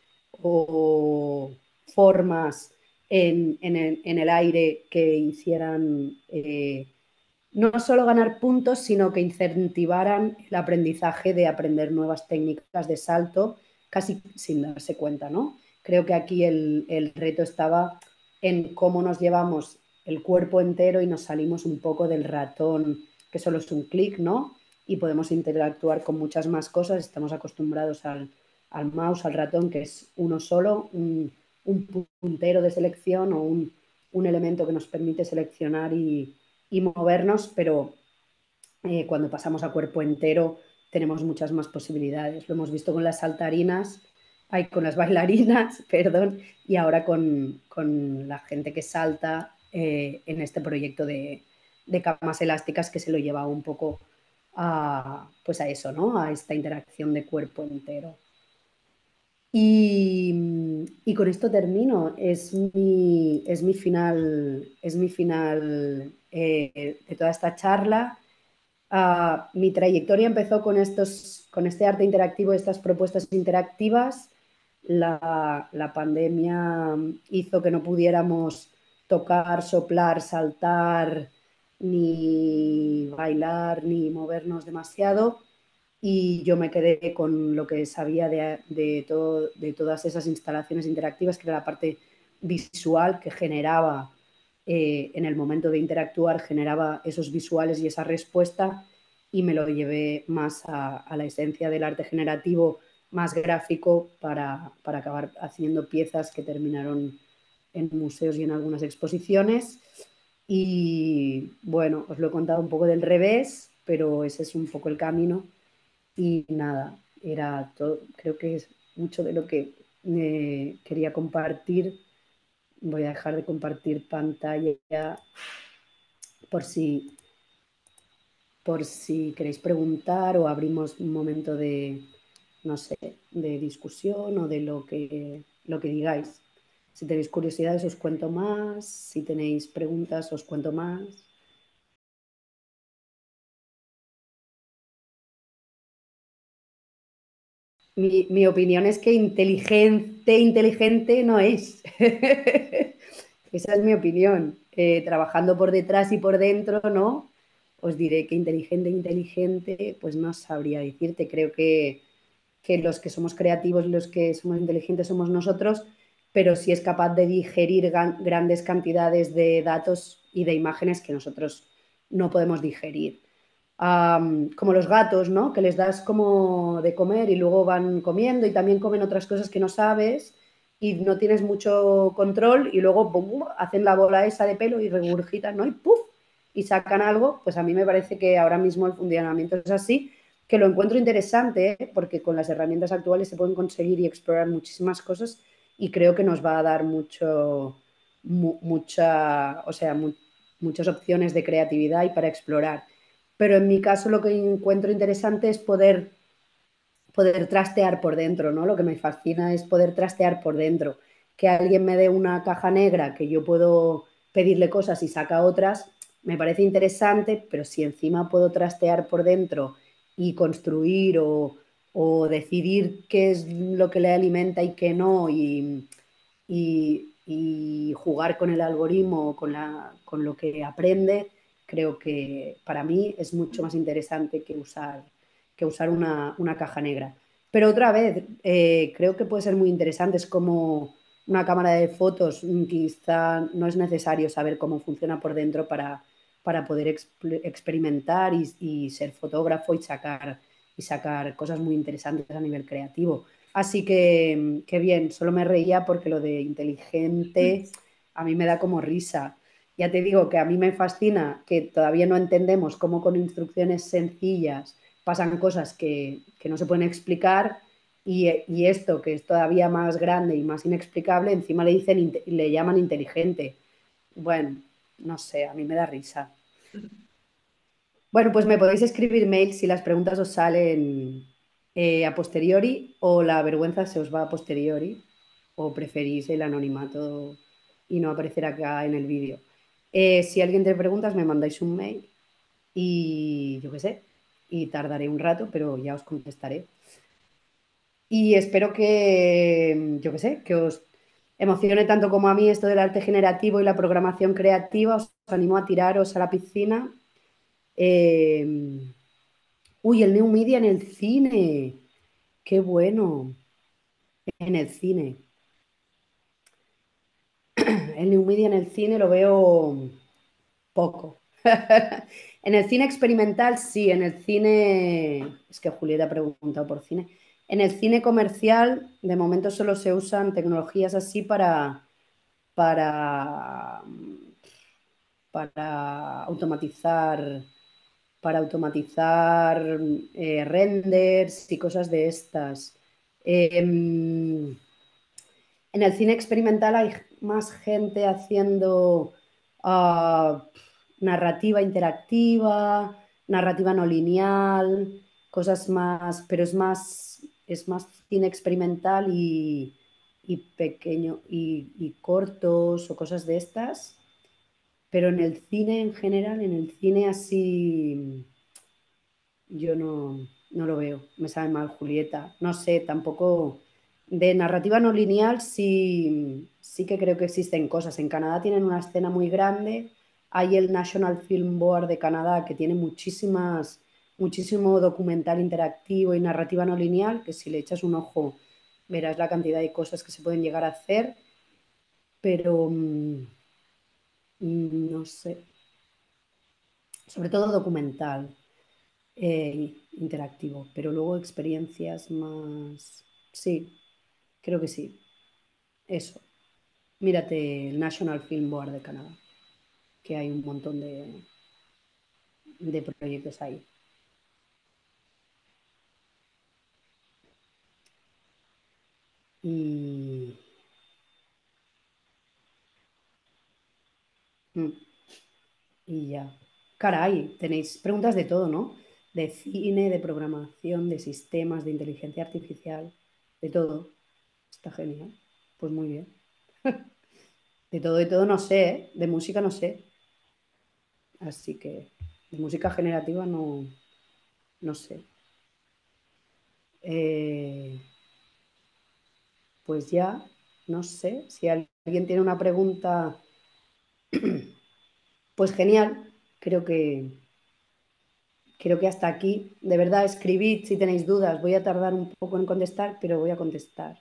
o formas en, en, el, en, el, aire, que hicieran eh, no solo ganar puntos, sino que incentivaran el aprendizaje de aprender nuevas técnicas de salto casi sin darse cuenta, ¿no? Creo que aquí el, el reto estaba en cómo nos llevamos el cuerpo entero y nos salimos un poco del ratón, que solo es un clic, ¿no?, y podemos interactuar con muchas más cosas. Estamos acostumbrados al, al mouse, al ratón, que es uno solo, un, un puntero de selección o un, un, elemento que nos permite seleccionar y, y movernos, pero eh, cuando pasamos a cuerpo entero tenemos muchas más posibilidades. Lo hemos visto con las saltarinas, ay, con las bailarinas, perdón, y ahora con, con la gente que salta eh, en este proyecto de, de camas elásticas que se lo lleva un poco a, pues a eso, ¿no? A esta interacción de cuerpo entero. Y, y con esto termino. Es mi, es mi final, es mi final eh, de toda esta charla. Uh, mi trayectoria empezó con, estos, con este arte interactivo, estas propuestas interactivas. La, la pandemia hizo que no pudiéramos tocar, soplar, saltar, ni bailar, ni movernos demasiado. Y yo me quedé con lo que sabía de, de, todo, de todas esas instalaciones interactivas, que era la parte visual que generaba eh, en el momento de interactuar, generaba esos visuales y esa respuesta, y me lo llevé más a, a la esencia del arte generativo, más gráfico, para, para acabar haciendo piezas que terminaron en museos y en algunas exposiciones. Y bueno, os lo he contado un poco del revés, pero ese es un poco el camino. Y nada, era todo, creo que es mucho de lo que eh, quería compartir. Voy a dejar de compartir pantalla por si, por si queréis preguntar o abrimos un momento de, no sé, de discusión o de lo que, lo que digáis. Si tenéis curiosidades os cuento más, si tenéis preguntas os cuento más. Mi, mi opinión es que inteligente, inteligente no es. Esa es mi opinión. Eh, trabajando por detrás y por dentro, ¿no? Os diré que inteligente, inteligente, pues no sabría decirte. Creo que, que los que somos creativos, los que somos inteligentes somos nosotros, pero sí es capaz de digerir grandes cantidades de datos y de imágenes que nosotros no podemos digerir. Um, como los gatos, ¿no? Que les das como de comer y luego van comiendo y también comen otras cosas que no sabes y no tienes mucho control y luego ¡bum!, hacen la bola esa de pelo y regurgitan, ¿no? Y ¡puf! Y sacan algo. Pues a mí me parece que ahora mismo el funcionamiento es así, que lo encuentro interesante, ¿eh? Porque con las herramientas actuales se pueden conseguir y explorar muchísimas cosas y creo que nos va a dar mucho, mu mucha, o sea, mu muchas opciones de creatividad y para explorar. Pero en mi caso lo que encuentro interesante es poder, poder trastear por dentro, ¿no? Lo que me fascina es poder trastear por dentro. Que alguien me dé una caja negra que yo puedo pedirle cosas y saca otras, me parece interesante, pero si encima puedo trastear por dentro y construir o, o decidir qué es lo que le alimenta y qué no, y, y, y jugar con el algoritmo, con, la, con lo que aprende, creo que para mí es mucho más interesante que usar, que usar una, una caja negra. Pero otra vez, eh, creo que puede ser muy interesante, es como una cámara de fotos, quizá no es necesario saber cómo funciona por dentro para, para poder exp experimentar y, y ser fotógrafo y sacar, y sacar cosas muy interesantes a nivel creativo. Así que, qué bien, solo me reía porque lo de inteligente a mí me da como risa. Ya te digo que a mí me fascina que todavía no entendemos cómo con instrucciones sencillas pasan cosas que, que no se pueden explicar y, y, esto que es todavía más grande y más inexplicable, encima le, dicen, le llaman inteligente. Bueno, no sé, a mí me da risa. Bueno, pues me podéis escribir mail si las preguntas os salen eh, a posteriori o la vergüenza se os va a posteriori o preferís el anonimato y no aparecer acá en el vídeo. Eh, si alguien tiene preguntas me mandáis un mail y yo qué sé, y tardaré un rato, pero ya os contestaré. Y espero que, yo qué sé, que os emocione tanto como a mí esto del arte generativo y la programación creativa. Os animo a tiraros a la piscina. Eh, uy, el New Media en el cine. Qué bueno. En el cine. El New Media en el cine lo veo poco. En el cine experimental, sí, en el cine, es que Julieta ha preguntado por cine. En el cine comercial, de momento solo se usan tecnologías así para, para, para automatizar, para automatizar eh, renders y cosas de estas. Em, en el cine experimental hay más gente haciendo ah, narrativa interactiva, narrativa no lineal, cosas más, pero es más, es más cine experimental y, y pequeño y, y cortos o cosas de estas. Pero en el cine en general, en el cine así, yo no, no lo veo. Me sabe mal Julieta. No sé, tampoco. De narrativa no lineal sí, sí que creo que existen cosas. En Canadá tienen una escena muy grande. Hay el National Film Board de Canadá que tiene muchísimas, muchísimo documental interactivo y narrativa no lineal, que si le echas un ojo verás la cantidad de cosas que se pueden llegar a hacer, pero mm, mm, no sé, sobre todo documental. eh, interactivo, pero luego experiencias más... Sí, creo que sí, eso. Mírate el National Film Board de Canadá, que hay un montón de, de proyectos ahí. Y, mm, y ya. Caray, tenéis preguntas de todo, ¿no? De cine, de programación, de sistemas, de inteligencia artificial, de todo. Está genial. Pues muy bien. De todo, de todo no sé, ¿eh? De música no sé. Así que de música generativa no, no sé. Eh, pues ya, no sé, si alguien tiene una pregunta, pues genial. Creo que, creo que hasta aquí. De verdad, escribid si tenéis dudas. Voy a tardar un poco en contestar, pero voy a contestar.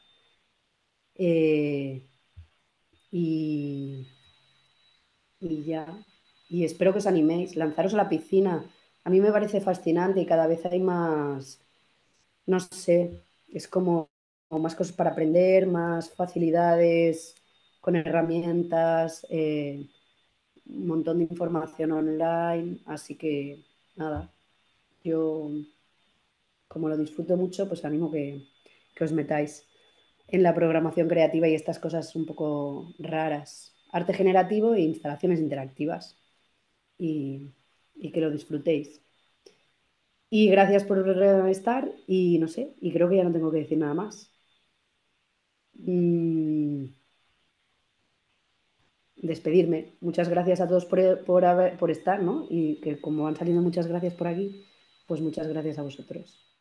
Eh, y, y ya. Y espero que os animéis. Lanzaros a la piscina. A mí me parece fascinante y cada vez hay más, no sé, es como, como más cosas para aprender, más facilidades con herramientas. Eh, un montón de información online, así que nada, yo como lo disfruto mucho, pues animo que, que os metáis en la programación creativa y estas cosas un poco raras, arte generativo e instalaciones interactivas y, y que lo disfrutéis. Y gracias por estar y no sé, y creo que ya no tengo que decir nada más. Mm, despedirme. Muchas gracias a todos por, por, haber- por estar, ¿no? Y que como han salido muchas gracias por aquí, pues muchas gracias a vosotros.